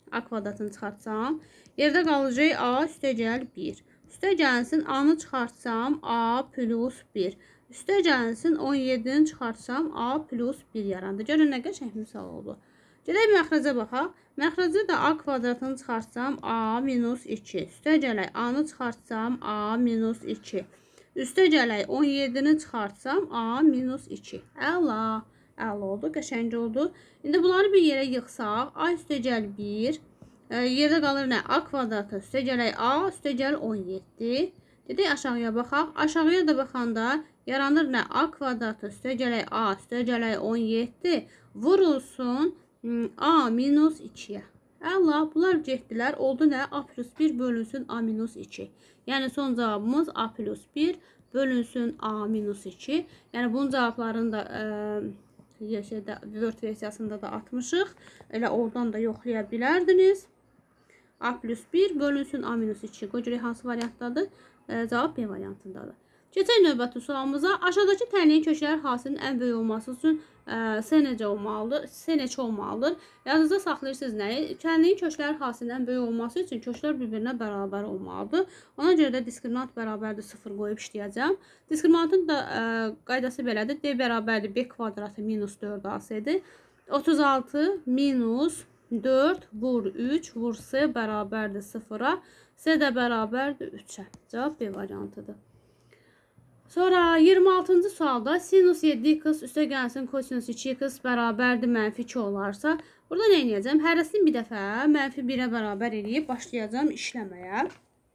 yerdə qalacaq A üstə gəl 1. Üstə gəlsin A-nı çıxartsam A plus 1. Üstə gəlsin 17-ni çıxartsam A plus 1 yarandı. Görün nə qəşəng misal oldu. Gedək məxrəcə baxaq. Məxrəcə də a kvadratını çıxartsam a minus 2. Üstə gələk a-nı çıxartsam a minus 2. Üstə gələk 17-ni çıxartsam a minus 2. Əla. Əla oldu, qəşəng oldu. İndi bunları bir yerə yıxsaq, a üstə gəl 1. Yerdə qalır nə? A kvadratı üstə gələk a, üstə gəl 17. Dedək aşağıya baxaq. Aşağıya da baxanda yaranır nə? A kvadratı üstə gələk a, üstə gələk 17. Vurulsun a minus 2-yə. Əla, bunlar getdilər. Oldu nə? A plus 1 bölünsün a minus 2. Yəni son cavabımız a plus 1 bölünsün a minus 2. Yəni bunun cavablarını da Word versiyasında da atmışıq. Elə oradan da yoxlaya bilərdiniz. A plus 1 bölünsün a minus 2. Qoy görək hansı variantdadır? Cavab B variantındadır. Keçək növbəti sualımıza. Aşağıdakı tənliyin kökləri hasilinin ən böyük olması üçün S necə olmalıdır? S neçə olmalıdır? Yazınızda saxlayırsınız nəyi? Tənliyin kökləri hasilinin ən böyük olması üçün köklər bir-birinə bərabər olmalıdır. Ona görə də diskriminant bərabərdir 0 qoyub işləyəcəm. Diskriminantın da qaydası belədir. D bərabərdir B kvadratı minus 4AC-dir. 36 minus 4 vur 3 vur S bərabərdir 0-a. S də bərabərdir 3-ə. Cavab B variantıdır. Sonra 26-cı sualda sinus 7x üstə gəlsin kosinus 2x bərabərdir mənfi 2 olarsa, burada nə edəcəm? Hərəsini bir dəfə mənfi 1-ə bərabər edib başlayacağım işləməyə.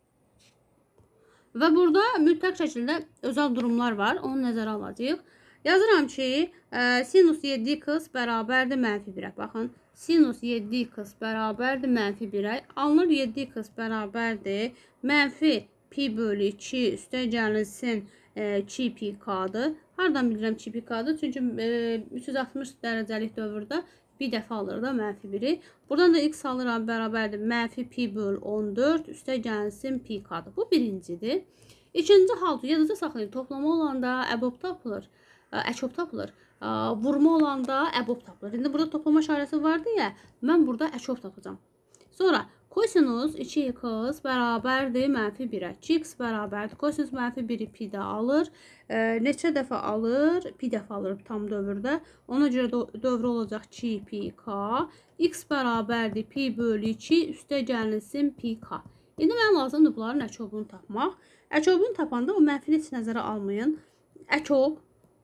Və burada mütləq şəkildə özəl durumlar var, onu nəzərə alacağıq. Yazıram ki, sinus 7x bərabərdir mənfi 1-ə. Baxın, sinus 7x bərabərdir mənfi 1-ə. Alınır 7x bərabərdir mənfi pi bölü 2 üstə gəlinsin çi pi k-dır. Hardan bilirəm çi pi k-dır? Çünki 360 dərəcəlik dövrdə bir dəfə alır da mənfi 1-i. Buradan da x alıram bərabərdir mənfi pi bölü 14 üstə gəlinsin pi k-dır. Bu birincidir. İkinci hal yadınızda saxlayın. Toplama olanda əbob tapılır. Əkob tapılır. Vurma olanda əbob tapılır. İndi burada toplama işarəsi vardı ya, mən burada əkob tapacağım. Sonra kosinus 2x bərabərdir mənfi 1-ə. 2x bərabərdir. Kosinus mənfi 1-i pi də alır. Neçə dəfə alır? Pi dəfə alır tam dövrdə. Ona görə dövr olacaq 2 pi k. X bərabərdir pi bölü 2 üstə gəlinsin pi k. İndi mən lazımdır bunların əkobunu tapmaq. Əkobunu tapanda o mənfini heç nəzərə almayın. Əkob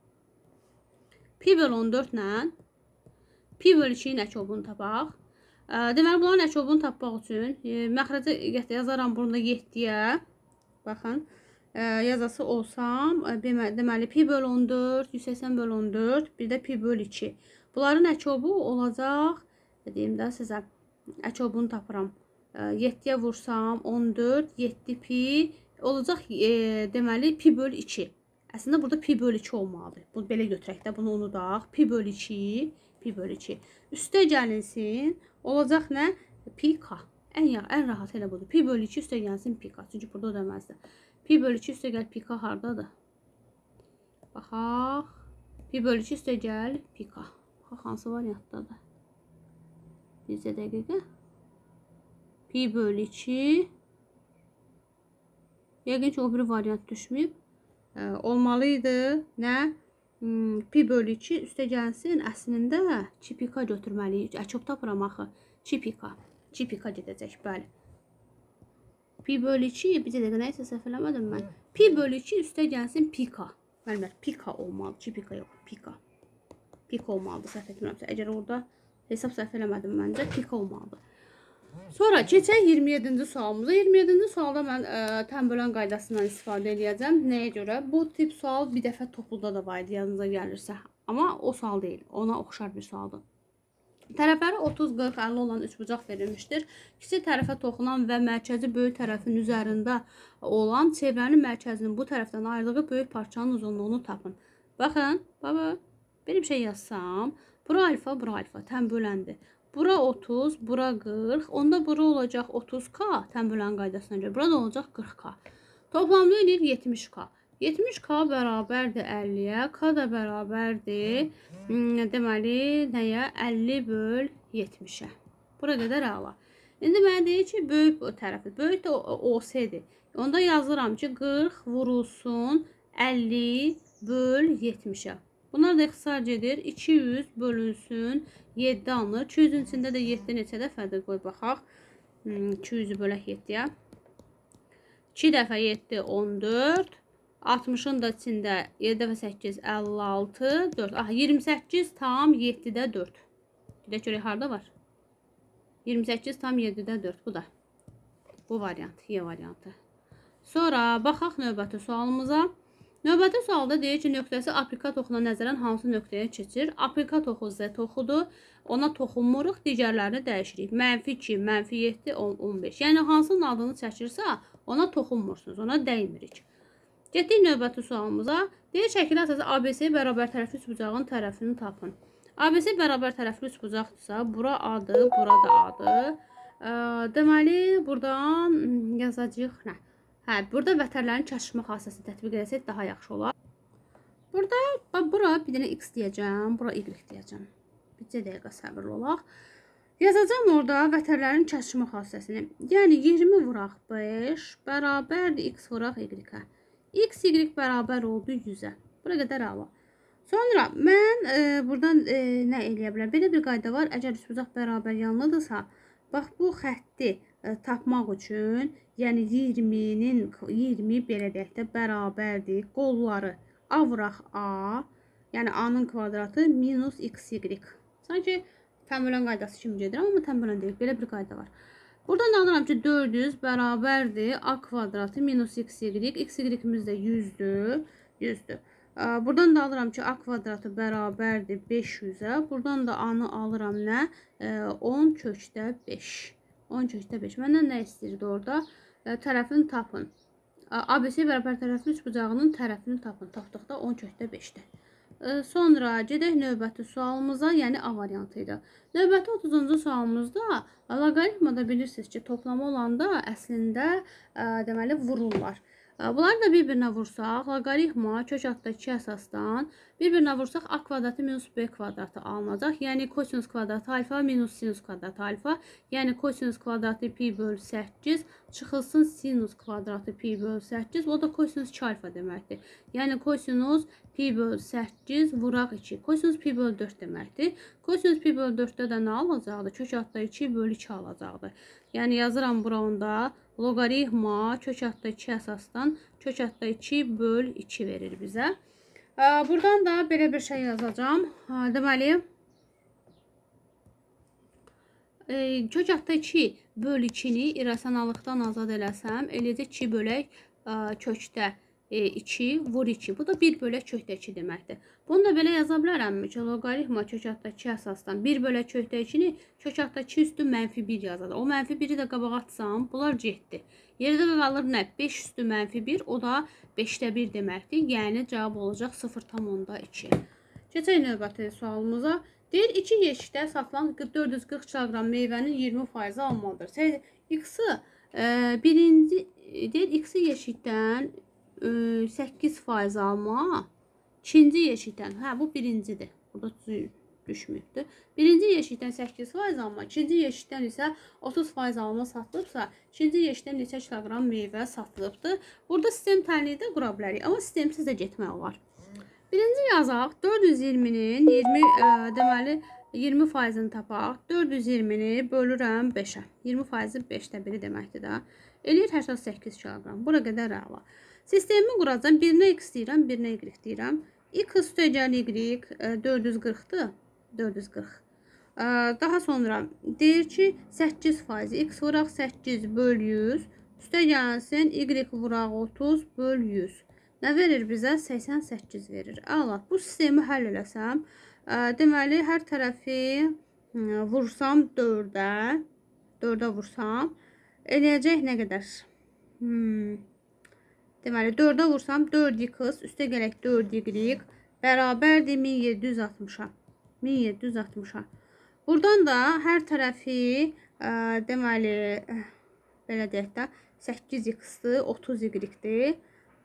pi bölü 14 ilə pi bölü 2-nin əkobunu tapaq. Deməli, bunların əkobunu tapmaq üçün məxrəcə yazaram burada 7-yə. Baxın, yazası olsam, deməli, pi bölü 14, 180 bölü 14, bir də pi bölü 2. Bunların əkobu olacaq, deyim də sizə, əkobunu tapıram. 7-yə vursam, 14, 7 pi, olacaq, deməli, pi bölü 2. Əslində, burada pi bölü 2 olmalıdır. Bunu belə götürək də, bunu unudaq. Pi bölü 2, pi bölü 2. Üstə gəlinsin, olacaq nə? Pi k. Ən rahat elə budur. Pi bölü 2 üstə gəlsin pi k. Çünki burada ödəməzdir. Pi bölü 2 üstə gəl pi k hardadır? Baxaq. Pi bölü 2 üstə gəl pi k. Baxaq, hansı variantdadır? Bizə dəqiqə. Pi bölü 2. Yəqin ki, o bir variant düşməyib. Olmalıydı. Nə? Pi bölü 2 üstə gəlsin. Əslində çi pi k götürməliyik. Əkob tapıram axı. Çi pi k. Çi pi k gedəcək, bəli. Pi bölü 2, bir dəqiqə nəysə səhv eləmədim mən. Pi bölü 2 üstə gəlsin pi k. Müəllimlər, pi k olmalı. Çi pi k yox, pi k. Pi k olmalıdır, səhv etmirəmsə. Əgər orada hesab səhv eləmədim məncə, pi k olmalıdır. Sonra keçək 27-ci sualımıza. 27-ci sualda mən tənbölən qaydasından istifadə edəcəm. Nəyə görə? Bu tip sual bir dəfə topluda da var idi, yanınıza gəlirsə. Amma o sual deyil. Ona oxşar bir sualdır. Tərəfləri 30, 40, 50 olan üçbucaq verilmişdir. Kiçik tərəfə toxunan və mərkəzi böyük tərəfin üzərində olan çevrənin mərkəzinin bu tərəfdən ayrılığı böyük parçanın uzunluğunu tapın. Baxın, baba, belə bir şey yazsam. Bura alfa, tənböləndir. Bura 30, bura 40. Onda bura olacaq 30k tənbölən qaydasına görə. Burada olacaq 40k. Toplamda edir 70k. 70k bərabərdir 50-yə. K da bərabərdir. Deməli, nəyə? 50 böl 70-ə. Bura qədər əla. İndi mənə deyir ki, böyük tərəfi. Böyük də OS-dir. Onda yazıram ki, 40 vurulsun 50 böl 70-ə. Bunlar da ixtisar edir. 200 bölünsün 7 alınır. 200-ün içində də 7 neçə dəfədir qoy baxaq. 200-ü bölək 7-yə. 2 dəfə 7 14. 60-ın da içində 7 dəfə 8 56 4. 28 tam 7-də 4. Bir də görək harda var? 28 tam 7-də 4. Bu da. Bu variant, Y variantı. Sonra baxaq növbəti sualımıza. Növbəti sualda deyir ki, nöqtəsi aprikat oxuna nəzərən hansı nöqtəyə keçir? Aprikat oxu Z oxudur. Ona toxunmuruq, digərlərini dəyişirik. -2, -7, 10, 15. Yəni hansının adını çəkirsə, ona toxunmursunuz, ona dəymirik. Getdik növbəti sualımıza. Deyir şəkil əsası ABC bərabər tərəfli üçbucağın tərəfini tapın. ABC bərabər tərəfli üçbucaqdırsa, bura A'dır, bura da A'dır. Deməli, buradan yazacağıq nə? Burada vətərlərin çatışma xassəsini tətbiq etsək daha yaxşı olar. Burada, bura bir dənə X deyəcəm, bura Y deyəcəm. Bircə dəqiqə səbirli olaq. Yazacağım orada vətərlərin çatışma xassəsini. Yəni 20 vuraq 5 bərabərdir X vuraq Y-ə. X, Y bərabər oldu 100-ə. Bura qədər əla. Sonra mən buradan nə eləyə bilərəm? Belə bir qayda var. Əgər üçbucaq bərabər yanlıdırsa, bax bu xətti tapmaq üçün, yəni 20 belə deyək də bərabərdir. Qolları A vuraq A, yəni A-nın kvadratı minus XY. Sanki təmələn qaydası kimi gedirəm, amma təmələn deyil. Belə bir qayda var. Buradan alıram ki, 400 bərabərdir A kvadratı minus XY. XY-imiz də 100-dür. Buradan da alıram ki, A kvadratı bərabərdir 500-ə. Buradan da A-nı alıram nə? 10 kökdə 5. 10 kökdə 5. Məndən nə istəyirdi orada? Tərəfini tapın. ABC bərabər tərəfli üçbucağının tərəfini tapın. Tapdıqda 10 kökdə 5-dir. Sonra gedək növbəti sualımıza, yəni A variantı idi. Növbəti 30-cu sualımızda loqaritmada bilirsiniz ki, toplama olanda əslində deməli vururlar. Bunları da bir-birinə vursaq, loqaritma kök altda 2 əsasdan bir-birinə vursaq A kvadratı minus B kvadratı alınacaq. Yəni kosinus kvadratı alfa minus sinus kvadratı alfa. Yəni kosinus kvadratı pi bölü 8 çıxılsın sinus kvadratı pi bölü 8. O da kosinus 2 alfa deməkdir. Yəni kosinus pi bölü 8 vuraq 2. Kosinus pi bölü 4 deməkdir. Kosinus pi bölü 4-də də nə alacaqdır? Kök altda 2 bölü 2 alacaqdır. Yəni yazıram bura onda. Loqaritma kök altda 2 əsasdan kök altda 2 böl 2 verir bizə. Buradan da belə bir şey yazacağım. Deməli, kök altda 2 böl 2-ni irrasionallıqdan azad eləsəm, eləcək 2 bölək kökdə 2 vur 2. Bu da 1 bölək kökdə 2 deməkdir. Bunu da belə yaza bilərəmmi ki, loqaritma kök altda 2 əsasdan 1 bölək kökdə 2-ni kök altda 2 üstü -1 yazılır. O -1-i də qabağa atsam, bunlar getdi. Yerdə də qalır nə? 5 üstü -1, o da 5də 1 deməkdir. Yəni cavab olacaq 0,2. Keçək növbəti sualımıza. Deyir 2 yeşikdə saxlanan 440 kiloqram meyvənin 20% almalıdır. X-i birinci deyir X-i yeşikdən 8% alma. İkinci yeşikdən, bu birincidir. Burada düşmübdür. Birinci yeşikdən 8% alma, ikinci yeşikdən isə 30% alma satılıbsa, ikinci yeşikdən neçə kiloqram meyvə satılıbdır. Burada sistem tənliyi də qura bilərik, amma sistemsiz də getmək olar. Birinci yazaq, 420-nin deməli 20%-ni tapaq. 420-ni bölürəm 5-ə. 20%-i 5də 1 deməkdir də. Eləyir 88 kiloqram. Bura qədər əla. Sistemi quracam. Birinə X deyirəm, birinə Y deyirəm. X üstəgəl Y 440-dır. 440. Daha sonra deyir ki 8%. X vuraq 8 böl 100. Üstəgəlsin Y vuraq 30 böl 100. Nə verir bizə? 88 verir. Əla. Bu sistemi həll eləsəm, deməli hər tərəfi vursam 4-ə vursam, eləyəcək nə qədər? Deməli 4-ə vursam 4x üstə gələk 4y bərabərdir 1760-a. 1760-a. Buradan da hər tərəfi deməli belə deyək də 8x-dir, 30y-dir.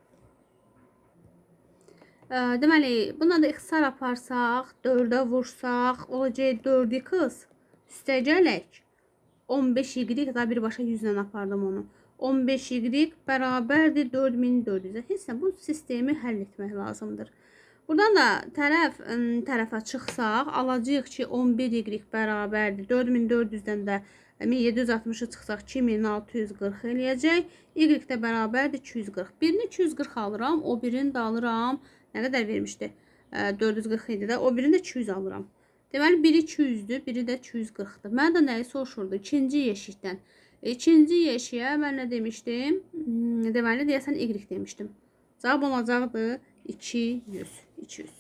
Deməli, buna da ixtisar aparsaq, 4-ə vursaq, olacaq 4x üstə gələk 15y da birbaşa 100-lə apardım onu. 15y bərabərdir 4400-ə. Heç bu sistemi həll etmək lazımdır. Buradan da tərəfə çıxsaq, alacağıq ki, 11y bərabərdir. 4400-dən də 1760-ı çıxsaq 2640 eləyəcək. Y də bərabərdir 240. Birini 240 alıram, o birini də alıram. Nə qədər vermişdi? 440 idi də, o birini də 200 alıram. Deməli, biri 200-dür, biri də 240-dır. Mən də nəyi soruşurdu? İkinci yeşikdən. İkinci yeşiyə mən nə demişdim? Deməli, deyəsən Y demişdim. Cavab olacaqdır 200. 200.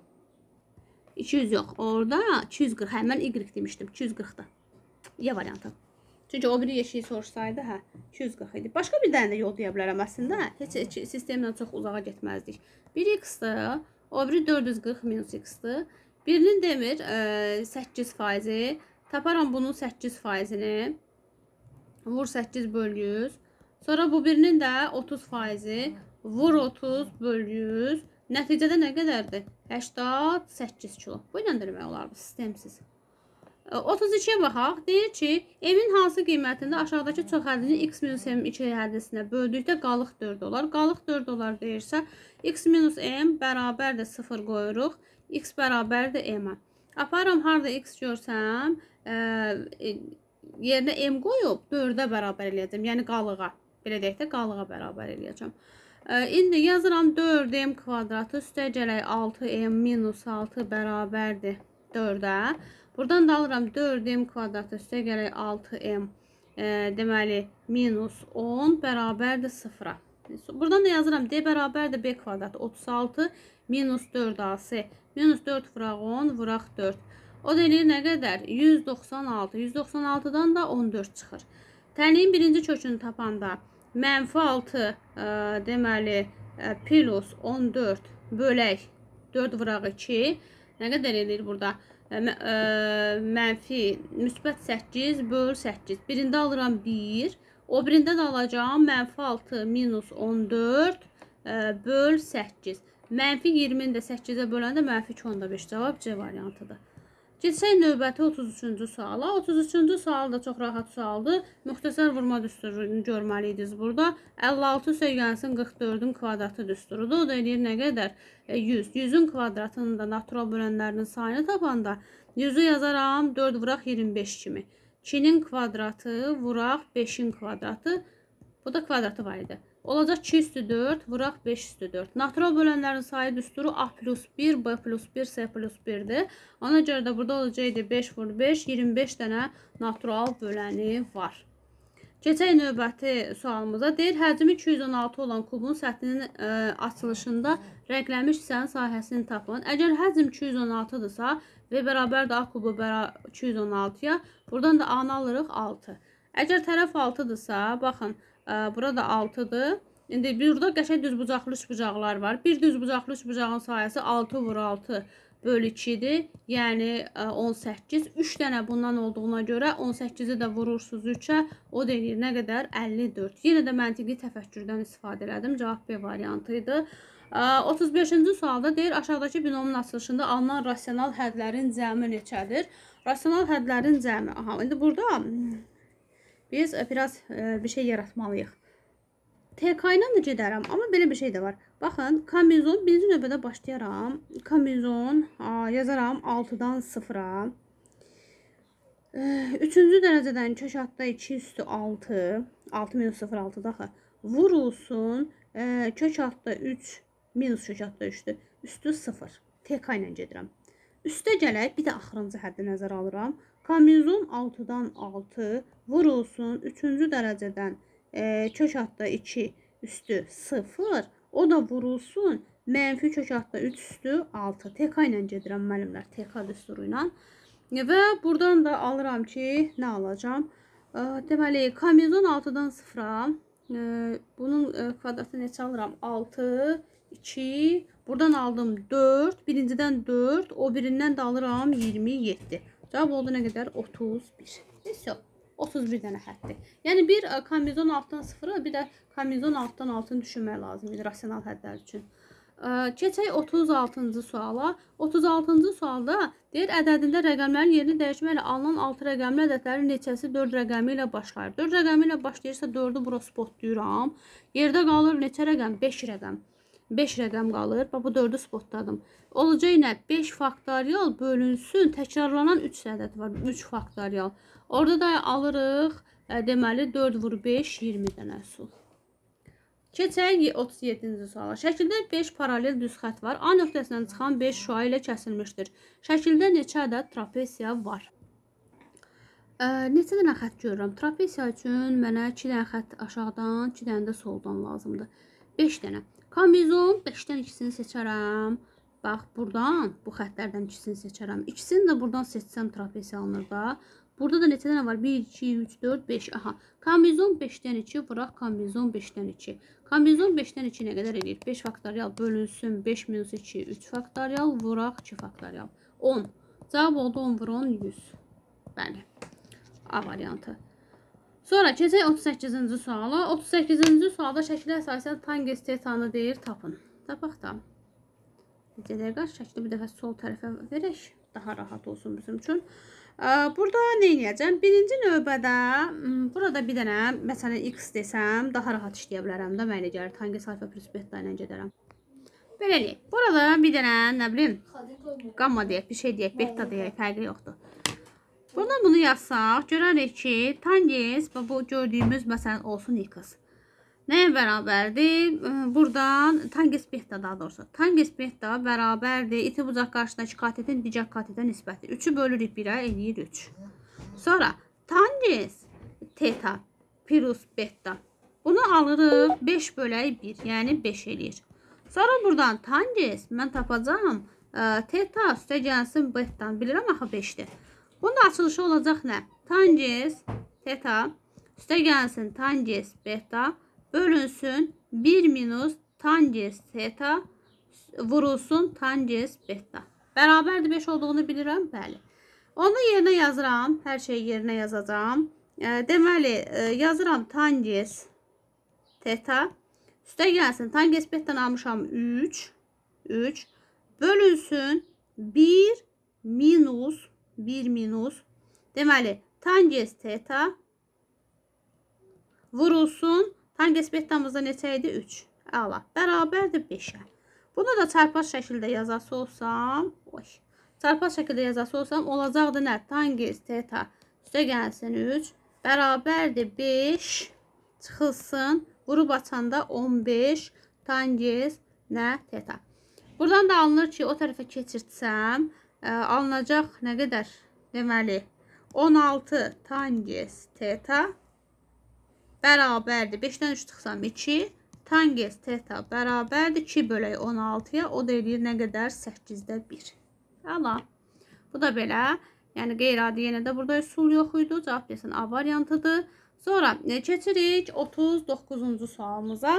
200 yox, orada 240. Hə, mən Y demişdim, 240-da. Y variantı. Çünki o biri yeşiyi soruşsaydı, hə, 240 idi. Başqa bir dənə də yol deyə bilərəm əslində. Heç sistemdən çox uzağa getməzdik. 1x-dır, o biri 440 minus x-dır. Birinin demir 8%. Taparam bunun 8%-ni. Vur 8 böl 100. Sonra bu birinin də 30%. Vur 30 böl 100. Nəticədə nə qədərdir? 88 kilo. Bu ilə də demək olardı, sistemsiz. 32-yə baxaq. Deyir ki, M-in hansı qiymətində aşağıdakı çox həddini x minus m 2 həddisinə böldükdə qalıq 4 olar. Qalıq 4 olar deyirsə, x minus m bərabərdir 0 qoyuruq. X bərabərdir m-ə. Aparam, harada x görsəm, yerinə m qoyub 4-ə bərabər eləyəcəm. Yəni qalığa. Belə deyək də, qalığa bərabər eləyəcəm. İndi yazıram 4m kvadratı üstə gələk 6m minus 6 bərabərdir 4-ə. Buradan da alıram 4m kvadratı üstə gələk 6m deməli minus 10 bərabərdir 0-a. Buradan da yazıram d bərabərdir b kvadratı 36 minus 4ac minus 4 vuraq 10 vuraq 4. O da eləyir nə qədər? 196. 196-dan da 14 çıxır. Təliyin birinci kökünü tapanda mənfi 6 deməli plus 14 bölək 4 vuraq 2 nə qədər eləyir burada? Mənfi müsbət 8 böl 8. Birində alıram 1. O birində də alacağım mənfi 6 minus 14 böl 8. Mənfi 20-ni də 8-ə böləndə mənfi 2.5 cavab C variantıdır. Keçsək növbəti 33-cü suala. 33-cü sual da çox rahat sualdır. Müxtəsər vurma düsturunu görməliydiniz burada. 56 söygənsin 44-ün kvadratı düsturudur. O da eləyir nə qədər? 100. 100-ün kvadratının da natural bölənlərinin sayını tapanda 100-ü yazaram 4 vuraq 25 kimi. 2-nin kvadratı vuraq 5-in kvadratı. Bu da kvadratı var idi. Olacaq 2 üstü 4 vuraq 5 üstü 4. Natural bölənlərin sayı düsturu A plus 1, B plus 1, C plus 1-dir. Ona görə də burada olacaqdı 5 vur 5, 25 dənə natural böləni var. Keçək növbəti sualımıza. Deyir, həcmi 216 olan kubun səthinin açılışında rəqləmiş hissənin sahəsini tapın. Əgər həcm 216-dırsa və bərabərdir A kubu 216-ya, buradan da A-nı alırıq 6. Əgər tərəf 6-dırsa, baxın, burada 6-dır. İndi burada qəşəng düzbucaqlı üçbucaqlar var. Bir düzbucaqlı üçbucağın sayəsi 6 vur 6 böl 2-dir. Yəni 18. 3 dənə bundan olduğuna görə 18-i də vurursunuz 3-ə. O deyir nə qədər? 54. Yenə də məntiqi təfəkkürdən istifadə elədim. Cavab B variantı idi. 35-ci sualda deyir, aşağıdakı binomun açılışında alınan rasional hədlərin cəmi neçədir? Rasional hədlərin cəmi. Aha, indi burada biz biraz bir şey yaratmalıyıq. TK ilə də gedərəm, amma belə bir şey də var. Baxın, komizon, birinci növbədə başlayaram. Komizon, yazaram 6-dan 0-a. 3-cü dərəcədən kök adda 2 üstü 6. 6 minus 0, 6 daxı. Vurulsun, kök adda 3, minus kök adda 3-dür. Üstü 0. TK ilə gedirəm. Üstə gələk, bir də axırıncı həddi nəzərə alıram. Komizon 6-dan 6 vurulsun 3-cü dərəcədən kök adda 2 üstü 0. O da vurulsun mənfi kök adda 3 üstü 6. TK ilə gedirəm müəllimlər, TK düsturu ilə. Və buradan da alıram ki, nə alacam? Deməli, komizon 6-dan 0-a. Bunun kvadratı neçə alıram? 6, 2, buradan aldım 4, birincidən 4, o birindən də alıram 27. Cavab oldu nə qədər? 31. Yox, 31 dənə həddir. Yəni bir komizon 6-dan 0-a, bir də komizon 6-dan 6-ını düşünmək lazımdır rasional hədlər üçün. Keçək 36-cı suala. 36-cı sualda deyir, ədədində rəqəmlərin yerini dəyişməklə alınan 6 rəqəmli ədədlərin neçəsi 4 rəqəmi ilə başlayır. 4 rəqəmi ilə başlayırsa 4-ü bura spotlayıram. Yerdə qalır neçə rəqəm? 5 rəqəm. 5 rəqəm qalır. Bax, bu 4-ü spotladım. Olacaq nə? 5 faktorial bölünsün. Təkrarlanan 3 ədəd var. 3 faktorial. Orada da alırıq. Deməli, 4 vur 5, 20-dən əsul. Keçək 37-ci suala. Şəkildə 5 paralel düz xət var. A nöqtəsindən çıxan 5 şua ilə kəsilmişdir. Şəkildə neçə ədəd trapesiya var? Neçə dənə xət görürəm? Trapesiya üçün mənə 2 dənə xət aşağıdan, 2 dənə də soldan lazımdır. 5 dənə. Kombinezon 5-dən 2-sini seçərəm. Bax, buradan bu xətlərdən 2-sini seçərəm. İkisini də buradan seçsəm trapesiya alınır da. Burada da neçə dənə var? 1, 2, 3, 4, 5. Aha. Kombinezon 5-dən 2, vuraq kombinezon 5-dən 2. Kombinezon 5-dən 2 nə qədər edir? 5 faktorial bölünsün 5 minus 2, 3 faktorial, vuraq 2 faktorial. 10. Cavab oldu 10 vur 10, 100. Bəli. A variantı. Sonra keçək 38-ci suala. 38-ci sualda şəklə əsasən tangens tetanı deyir, tapın. Tapaq da. Necə qarşı şəkli bir dəfə sol tərəfə verək. Daha rahat olsun bizim üçün. Burada nə edəcəm? Birinci növbədə burada bir dənə, məsələn, x desəm, daha rahat işləyə bilərəm də mənə gəlir. Tangens alfa plus beta ilə gedərəm. Belə deyək. Burada bir dənə, nə bilim, gamma deyək, bir şey deyək, beta deyək, fərqi yoxdur. Buradan bunu yazsaq, görərik ki, tangens, bu gördüyümüz, məsələn, olsun x. Nəyə bərabərdir? Buradan tangens beta daha doğrusu. Tangens beta bərabərdir. İti bucaq qarşısındakı katetin digər katetə nisbəti. 3-ü bölürük 1-ə, eləyir 3. Sonra tangens teta plus beta. Bunu alırıq 5 bölək 1, yəni 5 eləyir. Sonra buradan tangens mən tapacağım. Teta üstə gəlsin beta. Bilirəm axı 5-dir. Bunun açılışı olacaq nə? Tangens teta üstə gəlsin tangens beta. Bölünsün 1 minus tangens theta vurulsun tangens beta. Bərabərdir 5 olduğunu bilirəm. Bəli. Onu yerinə yazıram. Hər şeyi yerinə yazacağım. Deməli, yazıram tangens theta. Üstə gəlsin. Tangens beta almışam 3. Bölünsün 1 minus. Deməli, tangens theta vurulsun. Tangens betamızda neçə idi? 3. Əla. Bərabərdir 5-ə. Bunu da çarpaz şəkildə yazası olsam, olacaqdır nə? Tangens theta üstə gəlsin 3. Bərabərdir 5. Çıxılsın. Vurub açanda 15. Tangens nə? Theta. Buradan da alınır ki, o tərəfə keçirtsəm, alınacaq nə qədər? Deməli, 16 tangens theta bərabərdir. 5-dən 3 çıxsam 2. Tangens theta bərabərdir 2 bölək 16-ya. O da eləyir nə qədər? 8-də 1. Əla. Bu da belə. Yəni qeyri-adi yenə də burada üsul yox idi. Cavab desin A variantıdır. Sonra keçirik 39-cu sualımıza.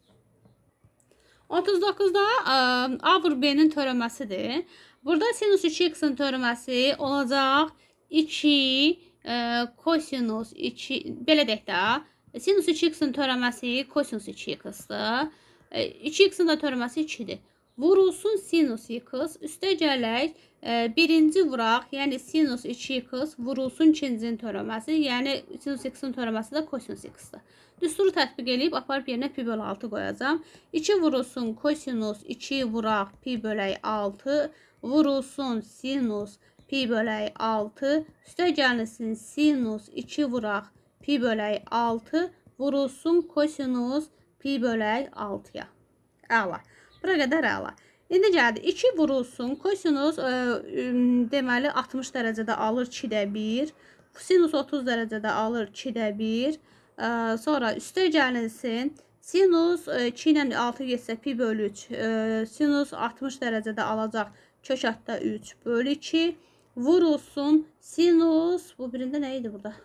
39-da A vur B-nin törəməsidir. Burada sinus 2x-in törəməsi olacaq 2 kosinus 2. Belə deyək də. Sinus 2x-in törəməsi kosinus 2x-dır. 2x-in də törəməsi 2-dir. Vurulsun sinus x, üstə gələk birinci vuraq, yəni sinus 2x vurulsun ikincinin törəməsi, yəni sinus x-in törəməsi də kosinus x-dır. Düsturu tətbiq edib, aparıb yerinə pi bölü 6 qoyacam. 2 vurulsun kosinus 2 vuraq pi bölək 6, vurulsun sinus pi bölək 6, üstə gəlsin sinus 2 vuraq pi bölək 6 vurulsun kosinus pi bölək 6-ya. Əla. Bura qədər əla. İndi gəldi. 2 vurulsun. Kosinus deməli 60 dərəcədə alır 2-də 1. Sinus 30 dərəcədə alır 2-də 1. Sonra üstə gəlinsin. Sinus 2 ilə 6 getsə pi bölü 3. Sinus 60 dərəcədə alacaq kök altda 3 bölü 2. Vurulsun. Sinus. Bu birində nə idi burada?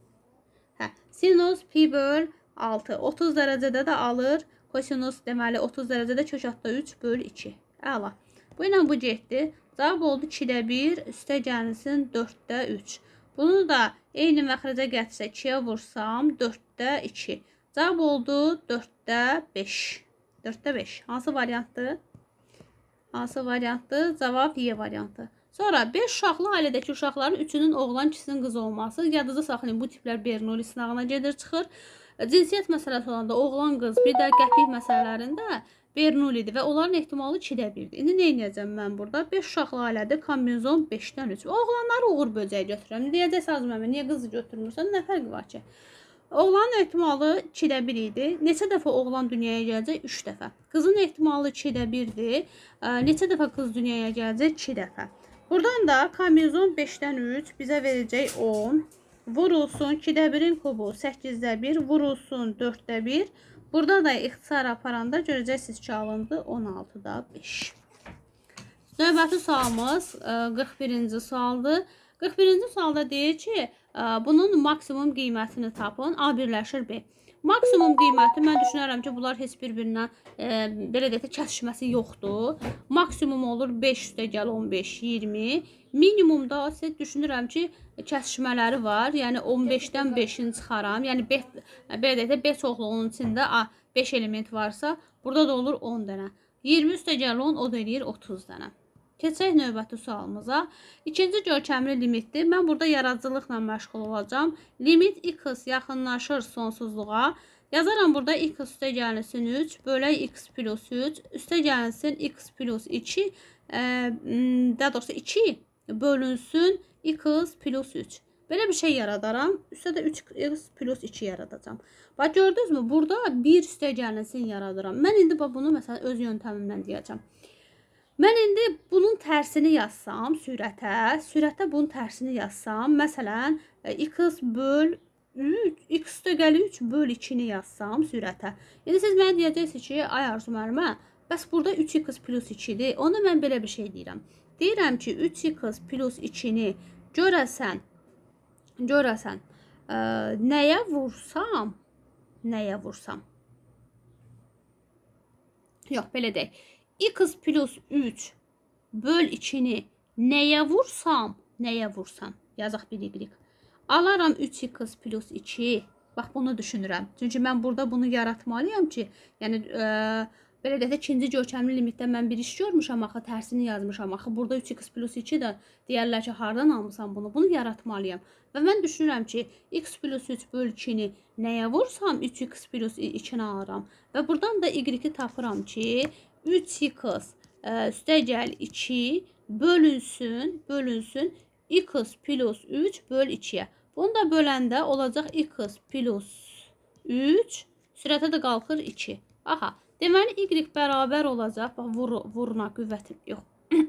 Sinus pi böl 6. 30 dərəcədə də alır. Kosinus deməli 30 dərəcədə kök altda 3 böl 2. Əla. Bu ilə bu getdi. Cavab oldu 2-də 1, üstə gəlsin 4-də 3. Bunu da eyni məxrəcə gətirsə 2-yə vursam 4-də 2. Cavab oldu 4-də 5. 4-də 5. Hansı variantdır? Hansı variantdır? Cavab Y variantı. Sonra 5 uşaqlı ailədəki uşaqların 3-ünün oğlan, 2-sinin qız olması. Yadınızda saxlayın, bu tiplər Bernoulli sınağına gedir, çıxır. Cinsiyyət məsələsi olanda oğlan, qız, bir də qəpik məsələlərində Bernoulli'dir və onların ehtimalı 2-də 1-dir. İndi nə edəcəm mən burada? 5 uşaqlı ailədə kombinezon 5-dən 3. Oğlanları uğur böcəyi götürürəm. Deyəcəksiniz mənə, niyə qızı götürmürsən? Nə fərqi var ki? Oğlanın ehtimalı 2-də 1 idi. Neçə dəfə oğlan dünyaya gələcək? 3 dəfə. Qızın ehtimalı 2-də 1-dir. Neçə dəfə qız dünyaya gələcək? 2 dəfə. Buradan da kombinezon 5-dən 3 bizə verəcək 10. Vurulsun 2-də 1-in kubu 8-də 1. Vurulsun 4-də 1. Burada da ixtisar aparanda görəcəksiniz ki, alındı 16-da 5. Növbəti sualımız 41-ci sualdır. 41-ci sualda deyir ki, bunun maksimum qiymətini tapın. A birləşir B. Maksimum qiyməti mən düşünərəm ki, bunlar heç bir-birinə belə deyək, kəsişməsi yoxdur. Maksimum olur 5 üstə gəl 15, 20. Minimumda isə düşünürəm ki, kəsişmələri var. Yəni 15-dən 5-ini çıxaram. Yəni belə deyək, 5 çoxluğunun içində 5 element varsa, burada da olur 10 dənə. 20 üstə gəl 10, o da eləyir 30 dənə. Keçək növbəti sualımıza. İkinci görkəmli limitdir. Mən burada yaradıcılıqla məşğul olacağım. Limit x yaxınlaşır sonsuzluğa. Yazaram burada x üstə gəlinsin 3, bölək x plus 3, üstə gəlinsin x plus 2, daha doğrusu 2 bölünsün x plus 3. Belə bir şey yaradaram. Üstə də 3x plus 2 yaradacağım. Bax, gördünüzmü? Burada 1 üstə gəlinsin yaradıram. Mən indi bunu məsələn öz yöntəmimlə deyəcəm. Mən indi bunun tərsini yazsam sürətə bunun tərsini yazsam, məsələn, x böl 3, x üstə gəli 3 böl 2-ni yazsam sürətə. İndi siz mənə deyəcəksiniz ki, ay Arzu müəllimə, bəs burada 3x plus 2-dir. Onda mən belə bir şey deyirəm. Deyirəm ki, 3x plus 2-ni görəsən, nəyə vursam? Yox, belə deyək. X plus 3 böl 2-ni nəyə vursam? Yazaq bir y. Alaram 3x plus 2. Bax, bunu düşünürəm. Çünki mən burada bunu yaratmalıyam ki, yəni belə deyək, ikinci görkəmli limitdə mən bir iş görmüşəm, axı tərsini yazmışam. Axı burada 3x plus 2 də deyərlər ki, hardan almışam bunu? Bunu yaratmalıyam. Və mən düşünürəm ki, x plus 3 böl 2-ni nəyə vursam 3x plus 2-ni alaram. Və buradan da y-i tapıram ki, 3x üstə gəl 2 bölünsün x plus 3 böl 2-yə. Bunu da böləndə olacaq x plus 3, sürətə də qalxır 2. Aha, deməli y bərabər olacaq, bax, vuruna qüvvətim yox.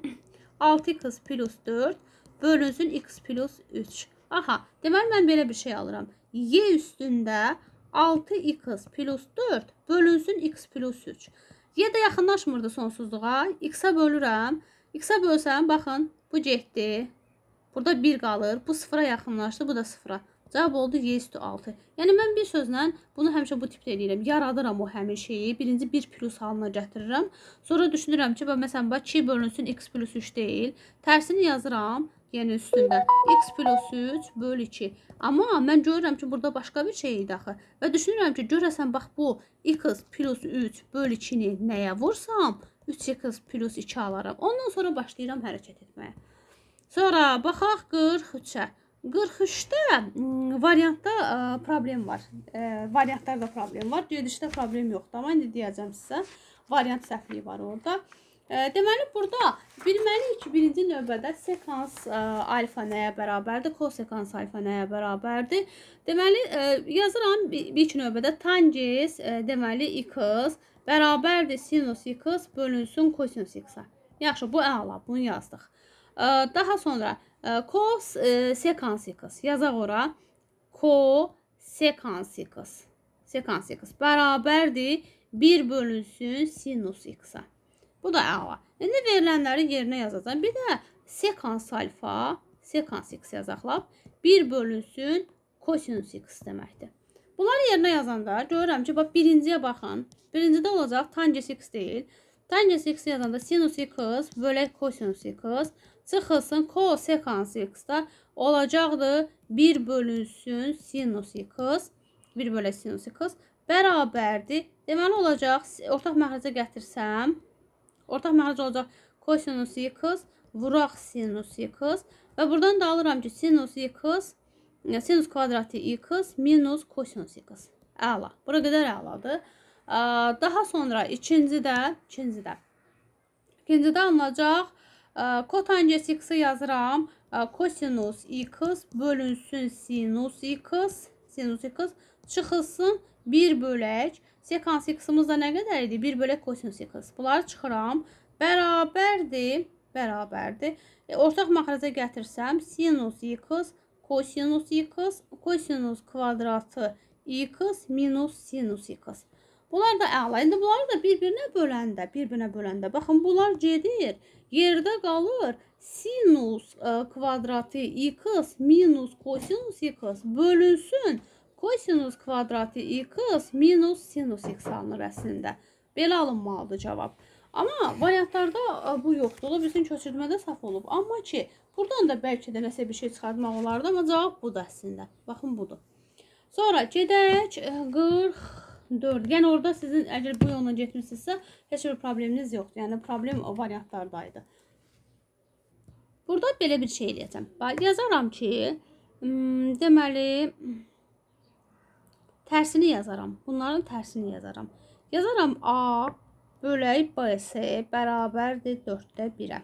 6x plus 4 bölünsün x plus 3. Aha, deməli mən belə bir şey alıram. Y üstündə 6x plus 4 bölünsün x plus 3. Y də yaxınlaşmırdı sonsuzluğa. X-a bölürəm. X-a bölsəm, baxın, bu getdi. Burada 1 qalır. Bu 0-a yaxınlaşdı, bu da 0-a. Cavab oldu y üstü 6. Yəni mən bir sözlə bunu həmişə bu tipdə edirəm. Yaradıram o həmin şeyi. Birinci 1 plus halına gətirirəm. Sonra düşünürəm ki, məsələn, 2 bölünsün x plus 3 deyil. Tərsini yazıram. Yəni üstündə x plus 3 böl 2. Amma mən görürəm ki, burada başqa bir şey idi axı. Və düşünürəm ki, görəsən, bax, bu x plus 3 böl 2-ni nəyə vursam 3x plus 2 alaram. Ondan sonra başlayıram hərəkət etməyə. Sonra baxaq 43-ə. 43-də variantda problem var. Variantlarda problem var. Gedişdə problem yoxdur. Amma indi deyəcəm sizə. Variant səhvliyi var orada. Deməli, burada bilməliyik ki, birinci növbədə sekans alfa nəyə bərabərdir, kosekans alfa nəyə bərabərdir. Deməli, yazıram ilk növbədə tangens, deməli, x bərabərdir sinus x bölünsün kosinus x-a. Yaxşı, bu əla, bunu yazdıq. Daha sonra cos sekans x yazaq ora. Kosekans x bərabərdir 1 bölünsün sinus x-a. Bu da əla. İndi verilənləri yerinə yazacağım. Bir də sekans alfa, sekans x yazaqlar. 1 bölünsün kosinus x deməkdir. Bunları yerinə yazanda görürəm ki, birinciyə baxın. Birincidə olacaq tangens x deyil. Tangens x yazanda sinus x bölək kosinus x çıxılsın kosekans x da olacaqdır 1 bölünsün sinus x 1 bölək sinus x bərabərdir. Deməli olacaq, ortaq məxrəcə gətirsəm, ortaq məxrəc olacaq kosinus x vuraq sinus x və buradan da alıram ki, sinus x, sinus kvadratı x minus kosinus x. Əla. Bura qədər əladır. Daha sonra ikincidə alınacaq. Kotanges x-i yazıram. Kosinus x bölünsün sinus x. Çıxılsın 1 bölək. Sekans x-imiz da nə qədər idi? 1 bölək kosinus x. Bunları çıxıram. Bərabərdir. Ortaq məxrəcə gətirsəm sinus x, kosinus kvadratı x minus sinus x. Bunlar da əla. İndi bunları da bir-birinə böləndə, baxın, bunlar gedir, yerdə qalır. Sinus kvadratı x minus kosinus x bölünsün kosinus kvadratı x minus sinus x alınır əslində. Belə alınmalıdır cavab. Amma variantlarda bu yoxdur. Ola bilsin köçürmədə səhv olub. Amma ki, buradan da bəlkə də nəsə bir şey çıxartmaq olardı. Amma cavab budur əslində. Baxın, budur. Sonra gedək 44. Yəni orada sizin əgər bu yolla getmişsinizsə, heç bir probleminiz yoxdur. Yəni problem o variantlardaydı. Burada belə bir şey eləyəcəm. Yazaram ki, deməli, tərsini yazaram. Bunların tərsini yazaram. Yazaram A bölək BS bərabərdir 4-də 1-ə.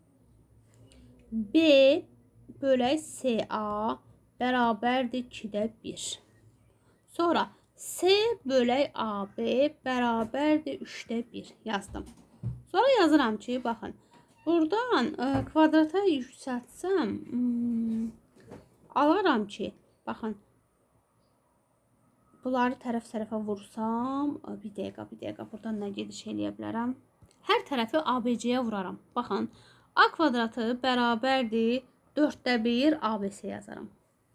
B bölək SA bərabərdir 2-də 1. Sonra C bölək AB bərabərdir 3-də 1 yazdım. Sonra yazıram ki, baxın, buradan kvadrata yüksəltsəm, alaram ki, baxın, bunları tərəf-tərəfə vursam, bir dəqiqə, buradan nə gediş eləyə bilərəm? Hər tərəfi ABC-yə vuraram. Baxın, A kvadratı bərabərdir 4-də 1 ABC yazaram.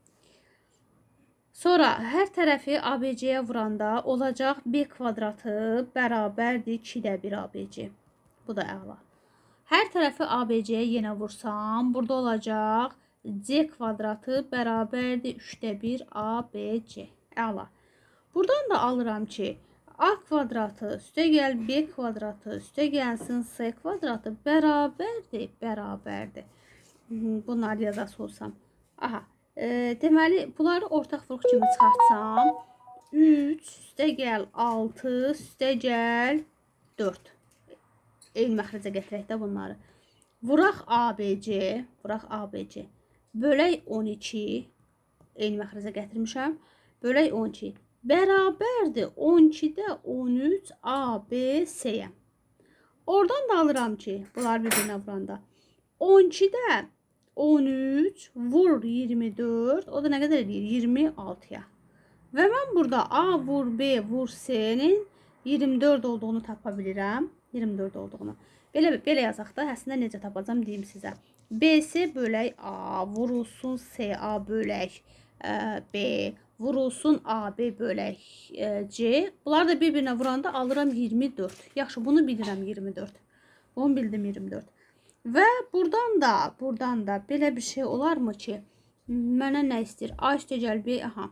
Sonra hər tərəfi ABC-yə vuranda olacaq B kvadratı bərabərdir 2-də 1 ABC. Bu da əla. Hər tərəfi ABC-yə yenə vursam, burada olacaq C kvadratı bərabərdir 3-də 1 ABC. Əla. Buradan da alıram ki, A kvadratı üstə gəl B kvadratı üstə gəlsin C kvadratı bərabərdir. Bunları yazası olsam. Aha. Deməli, bunları ortaq vuruq kimi çıxartsam, 3 üstə gəl 6 üstə gəl 4. Eyni məxrəcə gətirək də bunları. Vuraq ABC, bölək 12, eyni məxrəcə gətirmişəm, bölək 12. Bərabərdir 12-də 13 ABC-yə. Oradan da alıram ki, bunlar bir-birinə vuranda. 12-də 13 vur 24, o da nə qədər edir? 26-ya. Və mən burada A vur B vur C-nin 24 olduğunu tapa bilirəm. 24 olduğunu. Belə yazaq da, əslində necə tapacam deyim sizə. BC bölək A vurulsun CA bölək B vurulsun AB bölək C. Bunları da bir-birinə vuranda alıram 24. Yaxşı, bunu bilirəm 24. Bunu bildim 24. Və buradan da belə bir şey olarmı ki, mənə nə istəyir? A üstə gəl B, aha.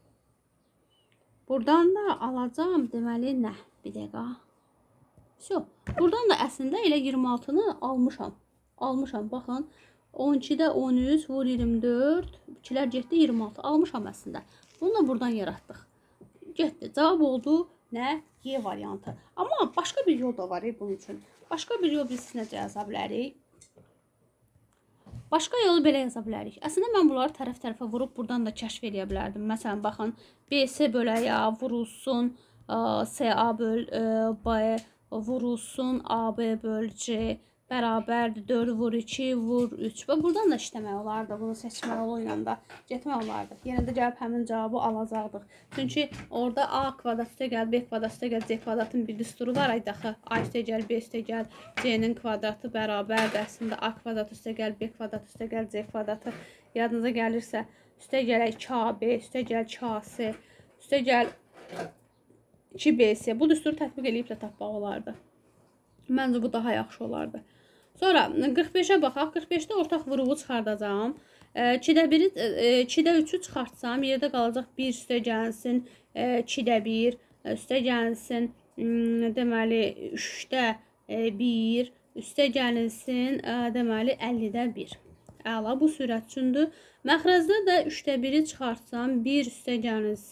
Buradan da alacam, deməli nə? Bir dəqiqə. Buradan da əslində elə 26-nı almışam. Baxın, 12-də 13 vur 24, 2-lər getdi 26. Almışam əslində. Bunu da buradan yaratdıq. Getdi. Cavab oldu nə? Y variantı. Amma başqa bir yol da var bunun üçün. Başqa bir yol biz necə yaza bilərik? Başqa yolu belə yaza bilərik. Əslində mən bunları tərəf-tərəfə vurub buradan da kəşf edə bilərdim. Məsələn, baxın, BC bölək A vurulsun CA böl B vurulsun AB böl C bərabərdir 4 vur 2 vur 3. Və buradan da işləmək olardı. Bunu seçmək yolu ilə də getmək olardı. Yenə də gəlib həmin cavabı alacaqdıq. Çünki orada A kvadrat üstə gəl, B kvadrat üstə gəl, C kvadratın bir düsturu var. Aydaxı A üstə gəl, B üstə gəl, C-nin kvadratı bərabərdir. Əslində A kvadrat üstə gəl, B kvadrat üstə gəl, C kvadratı yadınıza gəlirsə, üstə gələk KB, üstə gəl KC, üstə gəl 2BC. Bu düsturu tətbiq edib də tapmaq olardı. Məncə bu daha yaxşı olardı. Sonra 45-ə baxaq. 45-də ortaq vuruğu çıxardacağam. 2-də 3-ü çıxartsam, yerdə qalacaq 1 üstə gəlsin, 2-də 1 üstə gəlsin, deməli 3-də 1 üstə gəlsin, deməli 50-də 1. Əla, bu sürət üçündür. Məxrəcdə də 3-də 1-i çıxartsam, 1 üstə gəlsin,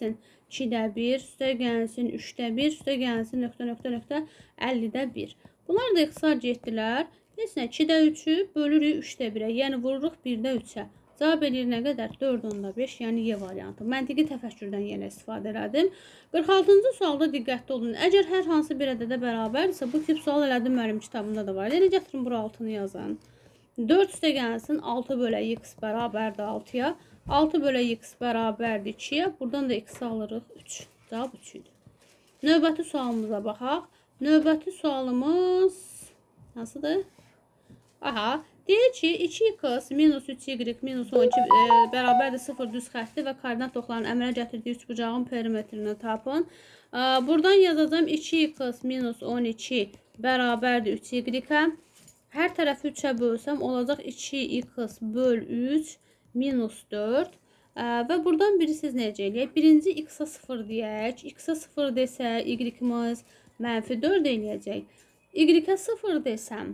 2-də 1, üstə gəlsin 3-də 1, üstə gəlsin ... 50-də 1. Bunlar da ixtisar getdilər. Neçə 2-də 3-ü bölürük 3-də 1-ə. Yəni vururuq 1-də 3-ə. Cavab eləyir nə qədər? 4/5, yəni Y variantı. Məntiqi təfəkkürdən yenə istifadə elədim. 46-cı sualda diqqətli olun. Əgər hər hansı bir ədədə bərabərdirsə, bu tip sual elədim mənim kitabımda da var. Yəni gətirin bura altını yazın. 4 üstə gəlsin 6 bölə x bərabərdir 6-ya. 6 bölə x bərabərdir 2-yə. Buradan da x alırıq 3. Cavab 3 idi. Növbəti sualımıza baxaq. Növbəti sualımız nasıldır? Aha, deyir ki, 2x minus 3y minus 12 bərabərdir 0 düz xətti və koordinat bloklarının əmələ gətirdiyi üçbucağın perimetrini tapın. Buradan yazacağım 2x minus 12 bərabərdir 3y-ə. Hər tərəfi 3-ə bölsəm olacaq 2x böl 3 minus 4. Və buradan biri siz necə eləyək? Birinci x-a 0 deyək. X-a 0 desə y-imiz mənfi 4 eləyəcək. Y-ə 0 desəm,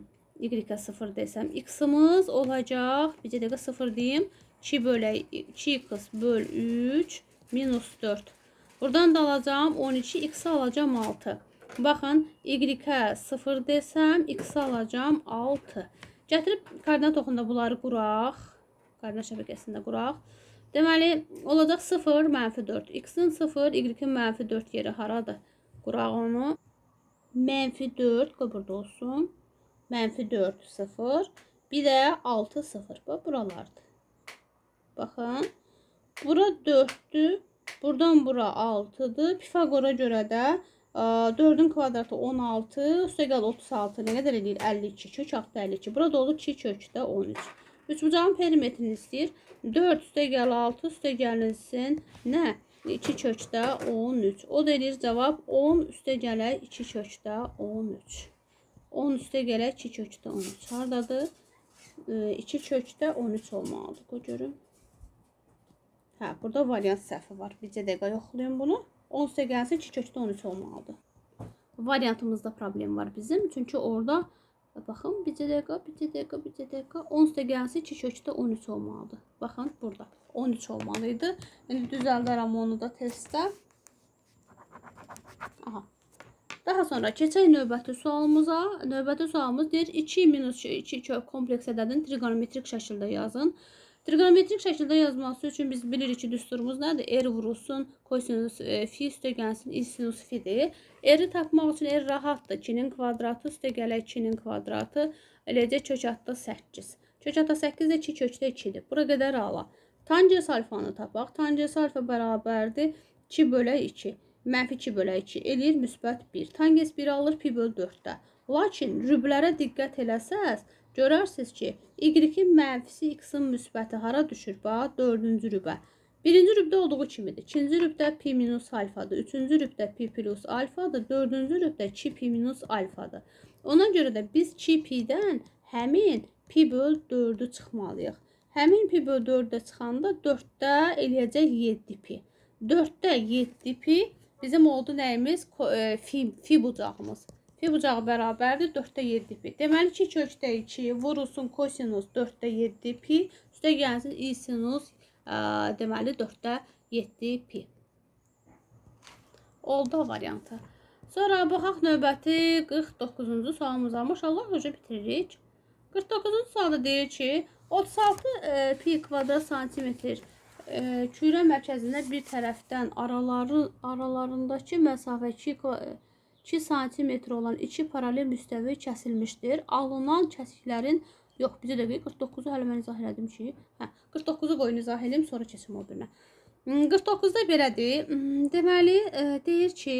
x-imiz olacaq, bir dəqiqə 0 deyim, 2x böl 3 minus 4. Buradan da alacağım 12, x-i alacağım 6. Baxın, y-ə 0 desəm, x-i alacağım 6. Gətirib koordinat oxunda bunları quraq. Koordinat şəbəkəsində quraq. Deməli, olacaq 0, mənfi 4. X-in 0, y-in mənfi 4 yeri haradır? Quraq onu. Mənfi 4, burada olsun. Mənfi 4, 0. Bir də 6, 0. Bax, buralardır. Baxın. Bura 4-dür. Buradan bura 6-dır. Pifagora görə də 4-ün kvadratı 16, üstə gəl 36. Nə qədər edir? 52. Kök altı 52. Burada olur 2 kökdə 13. Üçbucağın perimetrini istəyir. 4 üstə gəl 6, üstə gəlinsin. Nə? 2 kökdə 13. O da edir cavab 10 üstə gələ 2 kökdə 13. 10 üstə gələ 2 kökdə 13. Haradadır? 2 kökdə 13 olmalıdır. Qoy görün. Hə, burada variant səhvi var. Bir dəqiqə yoxlayın bunu. 10 üstə gəlsin 2 kökdə 13 olmalıdır. Variantımızda problem var bizim. Çünki orada baxın, bir dəqiqə. 10 üstə gəlsin 2 kökdə 13 olmalıdır. Baxın, burada 13 olmalıydı. Yəni düzəldərəm onu da testdə. Aha. Daha sonra keçək növbəti sualımıza. Növbəti sualımız deyir 2 minus 2 kök kompleks ədədin trigonometrik şəkildə yazın. Trigonometrik şəkildə yazması üçün biz bilirik ki, düsturumuz nədir? R vurulsun, kosinus fi üstə gəlsin, sinus fidir. R-i tapmaq üçün R rahatdır. 2-nin kvadratı üstə gələ 2-nin kvadratı. Eləcə kök altda 8. Kök altda 8 də 2 kökdə 2-dir. Bura qədər ala. Tangens alfanı tapaq. Tangens alfa bərabərdir 2 bölə 2. Mənfi 2 bölə 2 eləyir müsbət 1. Tangens 1 alır pi böl 4-də. Lakin rüblərə diqqət eləsəz, görərsiniz ki, y-in mənfisi x-in müsbəti hara düşür? Bax, 4-cü rübə. Birinci rübdə olduğu kimidir. İkinci rübdə pi minus alfadır. Üçüncü rübdə pi plus alfadır. Dördüncü rübdə 2 pi minus alfadır. Ona görə də biz 2 pi-dən həmin pi böl 4-ü çıxmalıyıq. Həmin pi böl 4-də çıxanda 4-də eləyəcək 7 pi. 4-də 7 pi bizim oldu nəyimiz? Fi bucağımız. Fi bucağı bərabərdir 4-də 7 pi. Deməli 2 kökdə 2 vurulsun kosinus 4-də 7 pi. Üstə gəlsin i sinus deməli 4-də 7 pi. Oldu variantı. Sonra baxaq növbəti 49-cu sualımıza. Maşallah hoca bitiririk. 49-cu sualda deyir ki 36 pi kvadrat santimetr kürə mərkəzində bir tərəfdən aralarındakı məsafə 2 santimetr olan 2 paralel müstəvi kəsilmişdir. Alınan kəsiklərin, yox, bizə də 49-u hələ mən izah elədim ki, 49-u qoyun izah edeyim, sonra keçim o birinə. 49-da belədir. Deməli, deyir ki,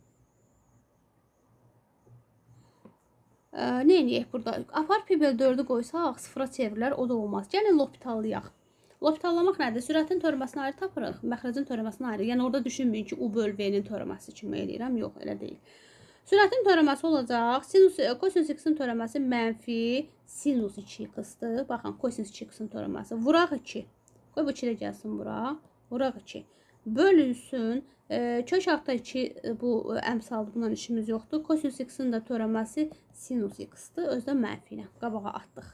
nə eləyək burada? Apar pi böl 4-ü qoysaq, sıfıra çevrilər, o da olmaz. Gəlin loptalıyaq. Loptallamaq nədir? Sürətin törəməsini ayrı tapırıq, məxrəcin törəməsini ayrı. Yəni, orada düşünməyin ki, U böl V-nin törəməsi kimi eləyirəm. Yox, elə deyil. Sürətin törəməsi olacaq. Kosinus x-in törəməsi mənfi sinus 2x-dır. Baxın, kosinus 2x-in törəməsi. Vuraq 2. Qoy bu 2 də gəlsin bura. Vuraq 2. Bölünsün. Kök altda 2 bu əmsaldır. Bundan işimiz yoxdur. Kosinus x-in də törəməsi sinus x-dır. Özdə mənfi ilə qabağa atdıq.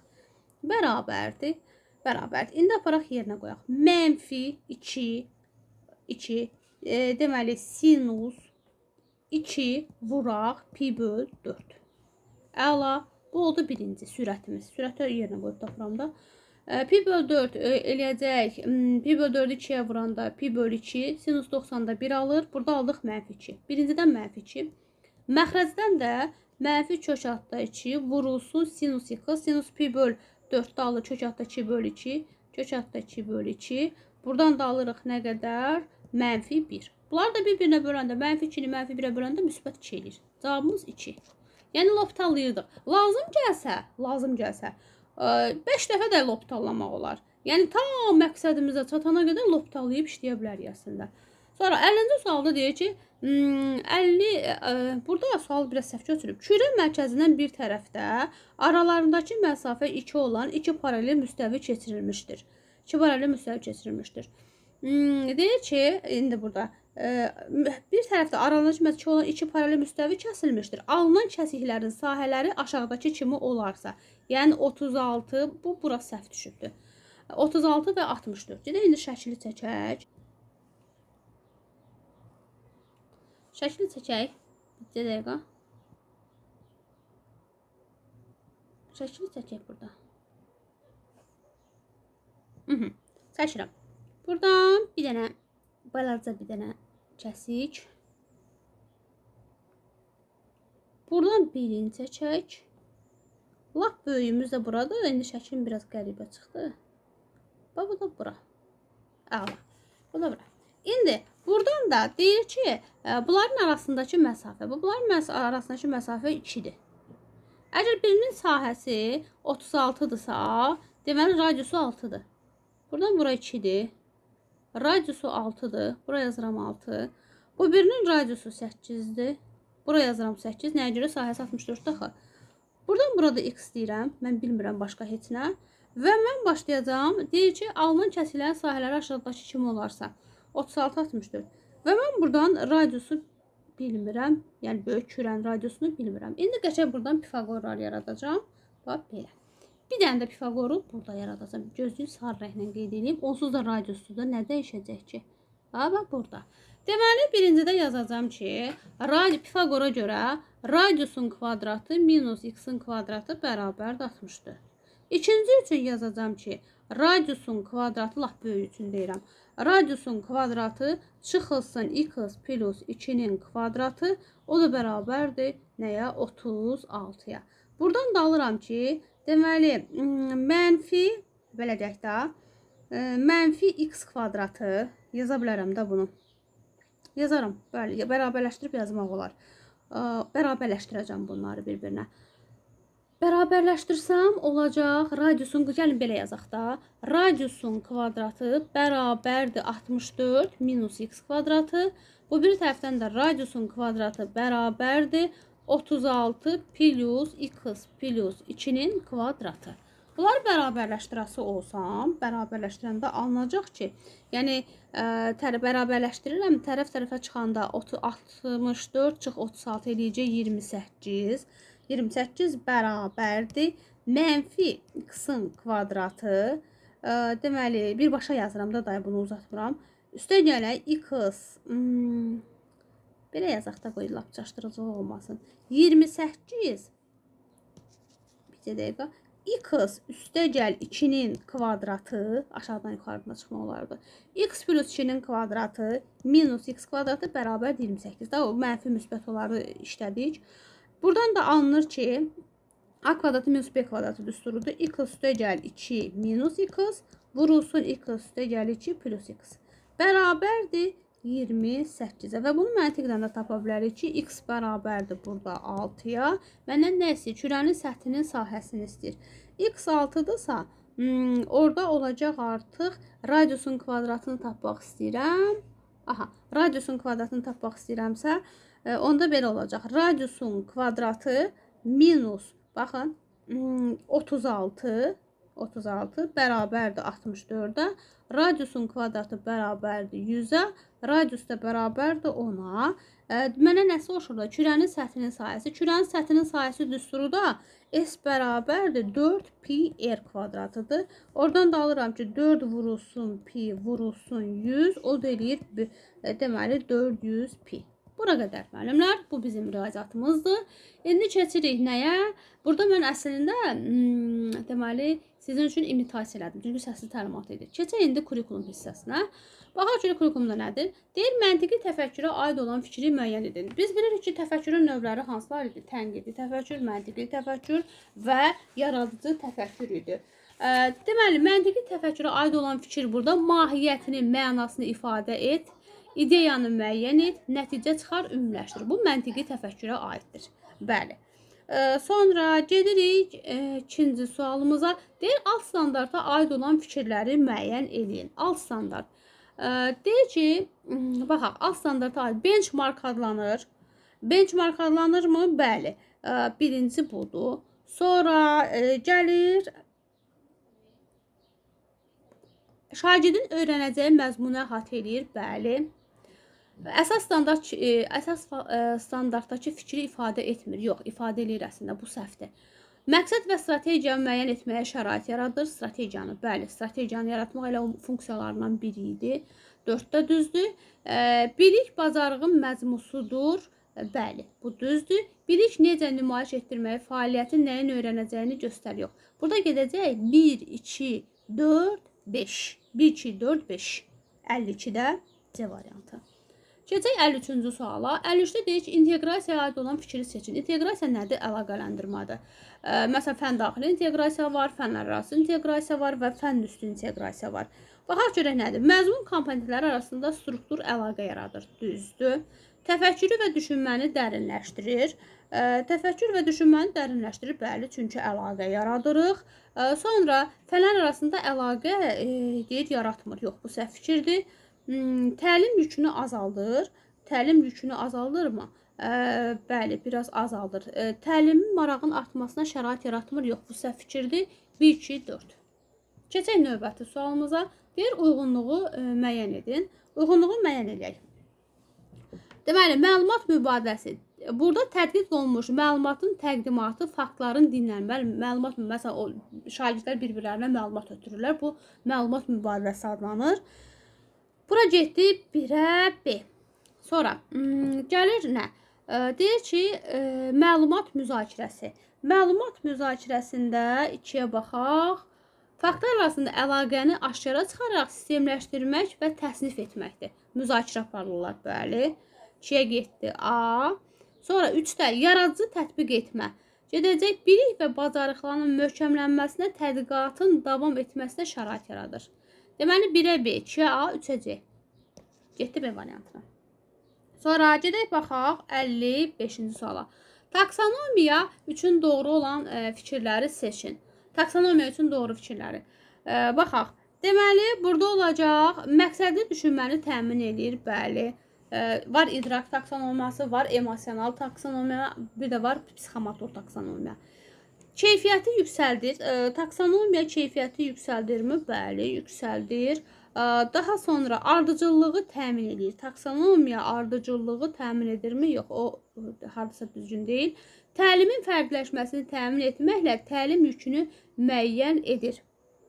Bərabərdir. İndi aparaq yerinə qoyaq. Mənfi 2 deməli, sinus 2 vuraq pi böl 4. Əla. Bu oldu birinci sürətimiz. Sürətə yerinə qoyub tapıram da. Pi böl 4 eləyəcək. Pi böl 4'ü 2'yə vuranda pi böl 2. Sinus 90'da 1 alır. Burada aldıq mənfi 2. Birincidən mənfi 2. Məxrəcdən də mənfi kök altda 2 vurulsun sinus 2. Sinus pi böl 4'də alır kök altda 2 böl 2. Kök altda 2 böl 2. Buradan da alırıq nə qədər? Mənfi 1. Bunlar da bir-birinə böləndə, mənfi 2'ni mənfi 1'ə böləndə müsbət 2 eləyir. Cavabımız 2. Yəni loptalıyırdıq. Lazım gəlsə 5 dəfə də loptallamaq olar. Yəni tam məqsədimizə çatana qədər loptallayıb işləyə bilərik əslində. Sonra 50-ci sualda deyir ki, burada sual biraz səhv götürüb. Kürə mərkəzindən bir tərəfdə aralarındakı məsafə 2 olan 2 paralel müstəvi keçirilmişdir. 2 paralel müstəvi keçirilmişdir. Deyir ki, indi burada bir tərəfdə aralarındakı məsafə olan 2 paralel müstəvi kəsilmişdir. Alınan kəsiklərin sahələri aşağıdakı kimi olarsa, yəni 36, bu bura səhv düşübdür. 36 və 64. Gedək indi şəkili çəkək. Şəkili çəkək. Bir dəqiqə. Şəkili çəkək burada. Çəkirəm. Buradan bir dənə, balaca bir dənə kəsik. Buradan birini çəkək. Lap böyüyümüz də buradır. İndi şəklin biraz qəribə çıxdı. Bu da bura. Əla. Bu da bura. İndi buradan da deyir ki, bunların arasındakı məsafə. Bunların arasındakı məsafə 2'dir. Əgər birinin sahəsi 36'dırsa, deməli radiusu 6'dır. Buradan bura 2'dir. Radiusu 6'dır. Buraya yazıram 6. Bu birinin radiusu 8'dir. Buraya yazıram 8. Nəyə görə? Sahəsi 64'də axı. Buradan burada x deyirəm. Mən bilmirəm başqa heç nə. Və mən başlayacağım. Deyir ki, alınan kəsiklərin sahələri aşağıdakı kimi olarsa. 36-64. Və mən buradan radiusu bilmirəm. Yəni böyük kürənin radiusunu bilmirəm. İndi qəşəng buradan Pifaqorlar yaradacağım. Bax belə. Bir dənə də Pifaqoru burada yaradacağım. Gözlüyü sarı rənglə qeyd edeyim. Onsuz da radiusu da nə dəyişəcək ki? Bax burada. Deməli, birincidə yazacağım ki, Pifaqora görə radiusun kvadratı minus x-in kvadratı bərabərdir 64. İkinci üçün yazacağım ki, radiusun kvadratı, laf böyük üçün deyirəm, radiusun kvadratı çıxılsın x plus 2'nin kvadratı, o da bərabərdir nəyə? 36'ya. Buradan da alıram ki, deməli, mənfi, belə deyək də, mənfi x kvadratı, yaza bilərəm də bunu. Yazarım, bəli, bərabərləşdirib yazmaq olar. Bərabərləşdirəcəm bunları bir-birinə. Bərabərləşdirsəm olacaq, radiusun, gəlin belə yazaq da, radiusun kvadratı bərabərdir 64 minus x kvadratı. Bu bir tərəfdən də radiusun kvadratı bərabərdir 36 plus x plus 2'nin kvadratı. Bunları bərabərləşdirəsi olsam, bərabərləşdirəndə alınacaq ki, yəni bərabərləşdirirəm, tərəf-tərəfə çıxanda 64 çıx 36 eləyəcək 28. 28 bərabərdir mənfi x-in kvadratı. Deməli, birbaşa yazıram da, dayı bunu uzatmıram. Üstə gələk x, belə yazaq da qoyun, lap çaşdırıcı olmasın. 28, bir dəqiqə. X üstə gəl 2'nin kvadratı, aşağıdan yuxarıdan çıxma olardı. X plus 2'nin kvadratı minus x kvadratı bərabər 28. Da o mənfi müsbət oları işlədik. Buradan da alınır ki, a kvadratı minus b kvadratı düsturudur. X üstə gəl 2 minus x vurulsun x üstə gəl 2 plus x. Bərabərdir 28'ə və bunu məntiqdən də tapa bilərik ki, x bərabərdir burada 6'ya. Məndən nə istəyir? Kürənin səthinin sahəsini istəyir. X 6'dırsa, orada olacaq artıq radiusun kvadratını tapmaq istəyirəm. Aha, radiusun kvadratını tapmaq istəyirəmsə, onda belə olacaq. Radiusun kvadratı minus, baxın, 36 bərabərdir 64'ə. Radiusun kvadratı bərabərdir 100'ə. Radius da bərabərdir 10'a. Mənə nə soruşur da? Kürənin səthinin sahəsi. Kürənin səthinin sahəsi düsturu da S bərabərdir 4 pi r kvadratıdır. Oradan da alıram ki, 4 vurulsun pi vurulsun 100, o da eləyir deməli 400 pi. Bura qədər müəllimlər, bu bizim riyaziyyatımızdır. İndi keçirik nəyə? Burada mən əslində deməli sizin üçün imitasiya elədim. Çünki səsli təlimat edir. Keçək indi kurikulum hissəsinə. Baxaq ki, kurikulumda nədir? Deyir, məntiqi təfəkkürə aid olan fikri müəyyən edin. Biz bilirik ki, təfəkkürün növləri hansılar idi? Tənqidi təfəkkür, məntiqi təfəkkür və yaradıcı təfəkkür idi. Deməli, məntiqi təfəkkürə aid olan fikir burada mahiyyətini, mənasını ifadə et, ideyanı müəyyən et, nəticə çıxar, ümumiləşdir. Bu məntiqi təfəkkürə aiddir. Bəli. Sonra gedirik ikinci sualımıza. Deyir, alt standarta aid olan fikirləri müəyyən edin. Alt standart. Deyir ki, baxaq, alt standarta aid benchmark adlanır. Benchmark adlanırmı? Bəli. Birinci budur. Sonra gəlir şagirdin öyrənəcəyi məzmunu əhatə eləyir. Bəli. Əsas standartdakı fikri ifadə etmir. Yox, ifadə eləyir əslində, bu səhvdir. Məqsəd və strategiyanı müəyyən etməyə şərait yaradır. Strategiyanı, bəli, strategiyanı yaratmaq elə o funksiyalarından biri idi. 4-də düzdür. Bilik bacarığın məzmusudur. Bəli, bu düzdür. Bilik necə nümayiş etdirməyi, fəaliyyətin nəyin öyrənəcəyini göstərir. Burada gedəcək 1, 2, 4, 5. 1, 2, 4, 5. 52-də C variantı. Keçək 53-cü suala. 53-də deyir ki, inteqrasiyaya aid olan fikri seçin. İnteqrasiya nədir? Əlaqələndirmədir. Məsələn, fən daxili inteqrasiya var, fənlər arası inteqrasiya var və fən üstü inteqrasiya var. Baxaq görək nədir? Məzmun komponentləri arasında struktur əlaqə yaradır. Düzdür. Təfəkkürü və düşünməni dərinləşdirir. Təfəkkür və düşünməni dərinləşdirir, bəli, çünki əlaqə yaradırıq. Sonra fənlər arasında əlaqə deyir, yaratmır. Yox, bu səhv fikirdir. Təlim yükünü azaldır. Təlim yükünü azaldırmı? Bəli, biraz azaldır. Təlimin marağın artmasına şərait yaratmır. Yox, bu səhv fikirdir. 1, 2, 4. Keçək növbəti sualımıza. Deyir, uyğunluğu müəyyən edin. Uyğunluğu müəyyən edək. Deməli, məlumat mübadiləsi. Burada tədqiq olunmuş məlumatın təqdimatı, faktların dinlənməli. Məlumat, məsələn, şagirdlər bir-birlərinə məlumat ötürürlər. Bu, məlumat mübadiləsi adlanır. Bura getdi 1-ə B. Sonra gəlir nə? Deyir ki, məlumat müzakirəsi. Məlumat müzakirəsində 2-yə baxaq. Faktlar arasında əlaqəni aşkara çıxararaq sistemləşdirmək və təsnif etməkdir. Müzakirə aparırlar, bəli. 2-yə getdi A. Sonra 3-də yaradıcı tətbiq etmə. Gedəcək bilik və bacarıqların möhkəmlənməsinə, tədqiqatın davam etməsinə şərait yaradır. Deməli, 1-ə B, 2-ə A, 3-ə C. Getdi B variantına. Sonra gedək baxaq 55-ci suala. Taksonomiya üçün doğru olan fikirləri seçin. Taksonomiya üçün doğru fikirləri. Baxaq. Deməli, burada olacaq məqsədli düşünməni təmin edir, bəli. Var idrak taksonomiyası, var emosional taksonomiya, bir də var psixomotor taksonomiya. Keyfiyyəti yüksəldir. Taksonomiya keyfiyyəti yüksəldirmi? Bəli, yüksəldir. Daha sonra ardıcıllığı təmin edir. Taksonomiya ardıcıllığı təmin edirmi? Yox, o hardasa düzgün deyil. Təlimin fərqləşməsini təmin etməklə təlim yükünü müəyyən edir.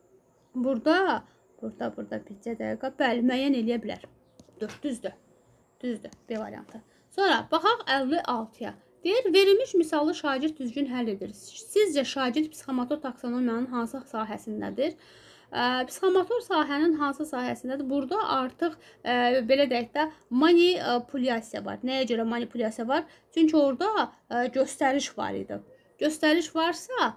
Burada bircə dəqiqə. Bəli, müəyyən eləyə bilər. 4, düzdür. Düzdür, B variantı. Sonra baxaq 56-ya. Deyir, verilmiş misalı şagird düzgün həll edir. Sizcə şagird psixomotor taksonomiyanın hansı sahəsindədir? Psixomotor sahənin hansı sahəsindədir? Burada artıq belə deyək də manipulyasiya var. Nəyə görə manipulyasiya var? Çünki orada göstəriş var idi. Göstəriş varsa,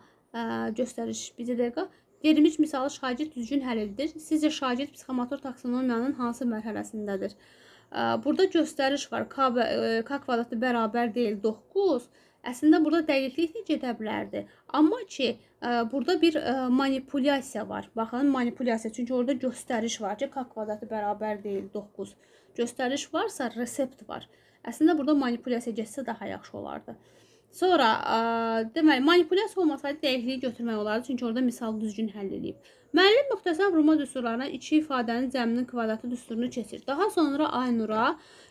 bircə dəqiqə, verilmiş misalı şagird düzgün həll edir. Sizcə şagird psixomotor taksonomiyanın hansı mərhələsindədir? Burada göstəriş var. K kvadratı bərabər deyil 9. Əslində burada dəqiqliklə gedə bilərdi. Amma ki, burada bir manipulyasiya var. Baxın, manipulyasiya. Çünki orada göstəriş var ki, K kvadratı bərabər deyil 9. Göstəriş varsa, resept var. Əslində burada manipulyasiya getsə daha yaxşı olardı. Sonra, deməli, manipulyasiya olmasaydı dəqiqliyi götürmək olardı. Çünki orada misal düzgün həll edib. Müəllim müxtəsər vurma düsturlarına iki ifadənin cəminin kvadratı düsturunu keçir. Daha sonra Aynura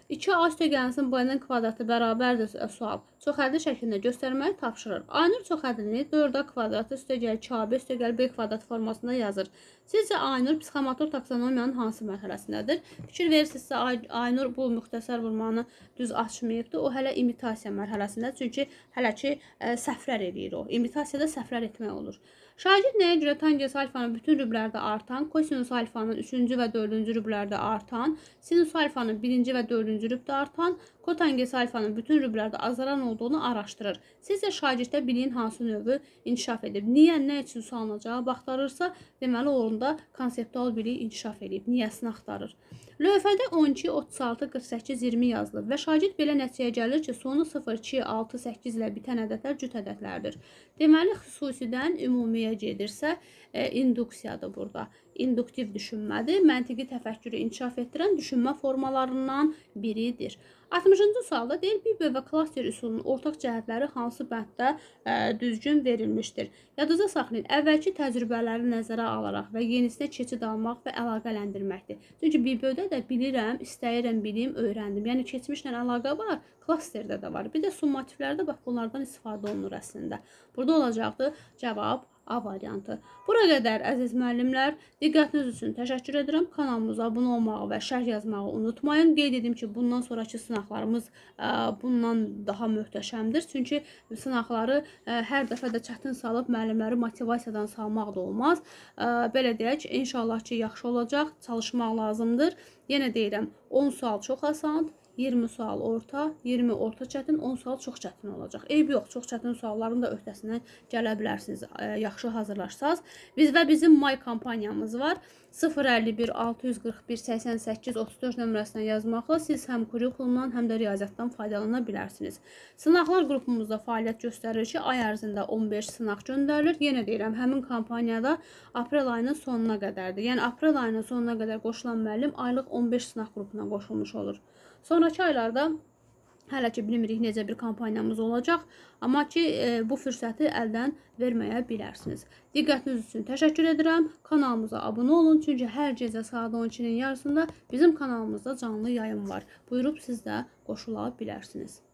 2A üstəgəlsin B-nin kvadratı bərabərdir sual. Çoxhəddi şəklində göstərməyi tapşırır. Aynur çoxhəddini 4A kvadratı üstəgəl 2AB üstəgəl B kvadrat formasında yazır. Sizcə Aynur psixomotor taksonomiyanın hansı mərhələsindədir? Fikir verirsinizsə Aynur bu müxtəsər vurmanı düz açmayıbdır. O hələ imitasiya mərhələsində. Çünki hələ ki səhvlər eləyir o. İmitasiyada səhvlər etmək olur. Şagird nəyə görə tangens alfanın bütün rüblərdə artan, kosinus alfanın 3-cü və 4-cü rüblərdə artan, sinus alfanın 1-ci və 4-cü rübdə artan, kotangens alfanın bütün rüblərdə azalan olduğunu araşdırır. Sizcə şagirddə biliyin hansı növü inkişaf edib? Niyə, nə üçün sualınacağı baxdırırsa, deməli orada konseptual bilik inkişaf edib. Niyəsini axtarır. Lövhədə 12, 36, 48, 20 yazılıb və şagird belə nəticəyə gəlir ki, sonu 0, 2, 6, 8 ilə bitən ədədlər cüt ədədlərdir. Deməli, xüsusidən ümumiyə gedirsə, induksiyadır burada. İnduktiv düşünmədir. Məntiqi təfəkkürü inkişaf etdirən düşünmə formalarından biridir. 60-cı sualda deyil, bir və klaster üsulunun ortaq cəhətləri hansı bənddə düzgün verilmişdir. Yadınızda saxlayın, əvvəlki təcrübələri nəzərə alaraq və yenisinə keçid almaq və əlaqələndirməkdir. Çünki bir böldə də bilirəm, istəyirəm, bilim, öyrəndim. Yəni, keçmişlə əlaqə var, klasterdə də var. Bir də summativlərdə bax, bunlardan istifadə olunur əslində. Burada olacaqdır cavab A variantı. Bura qədər əziz müəllimlər, diqqətiniz üçün təşəkkür edirəm. Kanalımıza abunə olmağı və şərh yazmağı unutmayın. Qeyd edim ki, bundan sonraki sınaqlarımız bundan daha möhtəşəmdir. Çünki sınaqları hər dəfə də çətin salıb müəllimləri motivasiyadan salmaq da olmaz. Belə deyək, inşallah ki, yaxşı olacaq, çalışmaq lazımdır. Yenə deyirəm, 10 sual çox asan. 20 sual orta, 20 orta çətin, 10 sual çox çətin olacaq. Eyb yox, çox çətin sualların da öhdəsindən gələ bilərsiniz, yaxşı hazırlaşsaz. Bizim may kampaniyamız var. 051 641 88 34 nömrəsindən yazmaqla siz həm kurikulumdan, həm də riyaziyyatdan faydalana bilərsiniz. Sınaqlar qrupumuzda fəaliyyət göstərir ki, ay ərzində 15 sınaq göndərilir. Yenə deyirəm, həmin kampaniyada aprel ayının sonuna qədərdir. Yəni, aprel ayının sonuna qədər qoşulan müəllim aylıq 15 sınaq qrupuna qoşulmuş olur. Sonraki aylarda hələ ki bilmirik necə bir kampaniyamız olacaq, amma ki bu fürsəti əldən verməyə bilərsiniz. Diqqətiniz üçün təşəkkür edirəm. Kanalımıza abunə olun, çünki hər gecə saat 12-nin yarısında bizim kanalımızda canlı yayım var. Buyurub siz də qoşula bilərsiniz.